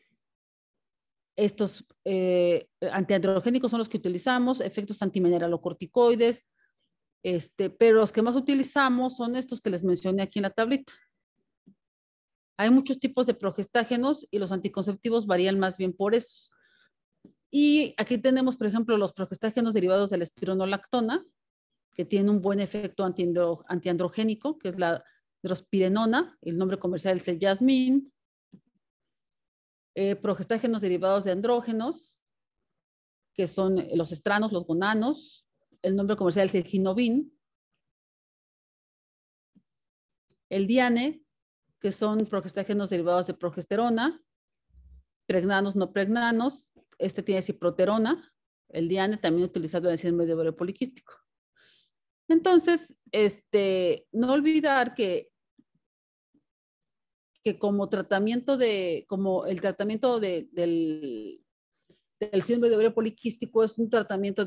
Estos antiandrogénicos son los que utilizamos, efectos antimineralocorticoides, pero los que más utilizamos son estos que les mencioné aquí en la tablita. Hay muchos tipos de progestágenos y los anticonceptivos varían más bien por eso. Y aquí tenemos, por ejemplo, los progestágenos derivados de la espironolactona, que tienen un buen efecto antiandrogénico, que es la drospirenona, el nombre comercial es el Yasmin. Progestágenos derivados de andrógenos, que son los estranos, los gonanos. El nombre comercial es el Ginovin. El Diane, que son progestágenos derivados de progesterona. Pregnanos, no pregnanos. Tiene ciproterona. El Diane también utilizado en el síndrome de ovario poliquístico. Entonces, no olvidar que como el tratamiento del síndrome de ovario poliquístico es un tratamiento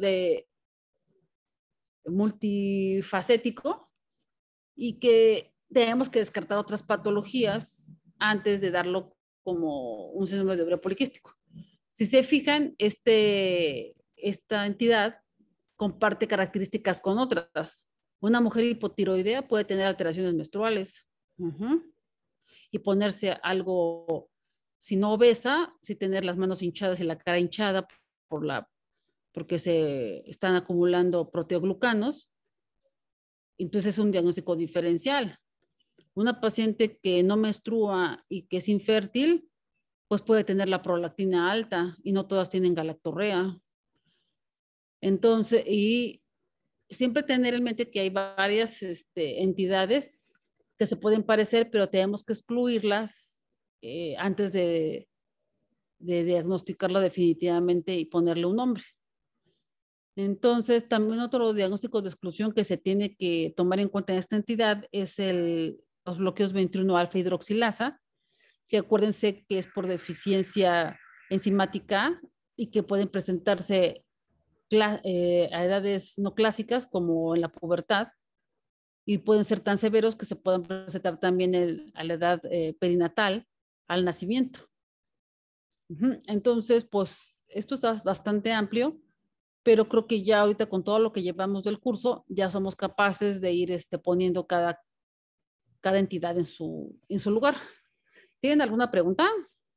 multifacético y que tenemos que descartar otras patologías antes de darlo como un síndrome de ovario poliquístico. Si se fijan, esta entidad comparte características con otras. Una mujer hipotiroidea puede tener alteraciones menstruales y ponerse algo, si no obesa, si tener las manos hinchadas y la cara hinchada porque se están acumulando proteoglucanos. Entonces es un diagnóstico diferencial. Una paciente que no menstrua y que es infértil, pues puede tener la prolactina alta y no todas tienen galactorrea. Entonces, y siempre tener en mente que hay varias entidades que se pueden parecer, pero tenemos que excluirlas antes de diagnosticarla definitivamente y ponerle un nombre. Entonces, también otro diagnóstico de exclusión que se tiene que tomar en cuenta en esta entidad es los bloqueos 21 alfa hidroxilasa, que acuérdense que es por deficiencia enzimática y que pueden presentarse a edades no clásicas como en la pubertad, y pueden ser tan severos que se puedan presentar también a la edad perinatal, al nacimiento. Entonces, pues esto está bastante amplio, pero creo que ya ahorita con todo lo que llevamos del curso, ya somos capaces de ir poniendo cada entidad en su lugar. ¿Tienen alguna pregunta?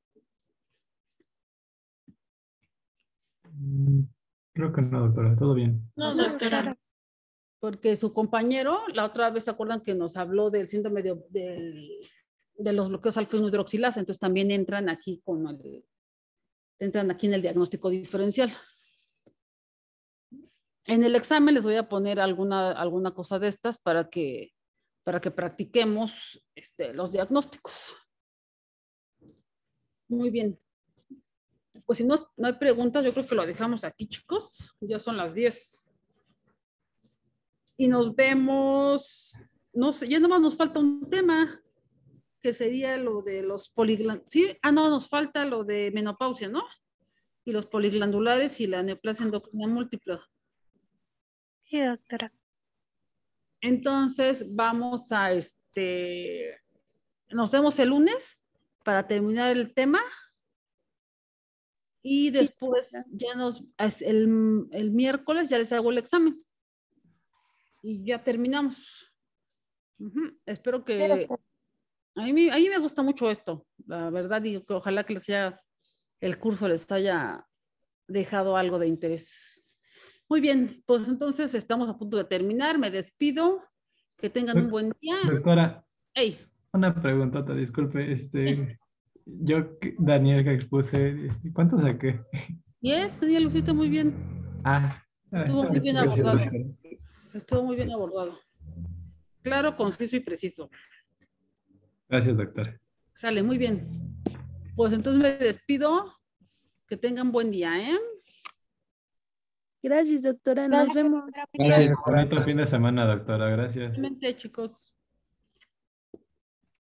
Creo que no, doctora, todo bien. No, doctora. Porque su compañero, la otra vez se acuerdan que nos habló del síndrome de los bloqueos alfa hidroxilasa, entonces también entran aquí en el diagnóstico diferencial. En el examen les voy a poner alguna cosa de estas para que practiquemos los diagnósticos. Muy bien. Pues si no hay preguntas, yo creo que lo dejamos aquí, chicos. Ya son las 10. Y nos vemos, no sé, ya nomás nos falta un tema, que sería lo de los poliglandulares. Sí, no, nos falta lo de menopausia, ¿no? Y los poliglandulares y la neoplasia endocrina múltiple. Sí, doctora. Entonces vamos a nos vemos el lunes para terminar el tema. Y después el miércoles ya les hago el examen. Y ya terminamos. Espero que... A mí me gusta mucho esto, la verdad, y ojalá que el curso les haya dejado algo de interés. Muy bien, pues entonces estamos a punto de terminar. Me despido. Que tengan un buen día. Doctora, hey. Una preguntota, disculpe. Yo, Daniel, que expuse, ¿cuánto saqué? 10, Daniel, lo hiciste muy bien. Estuvo muy bien abordado. Estuvo muy bien abordado. Claro, conciso y preciso. Gracias, doctora. Sale, muy bien. Pues entonces me despido. Que tengan buen día, ¿eh? Gracias, doctora. Nos vemos. Gracias. Bonito fin de semana, doctora. Gracias. Realmente, chicos.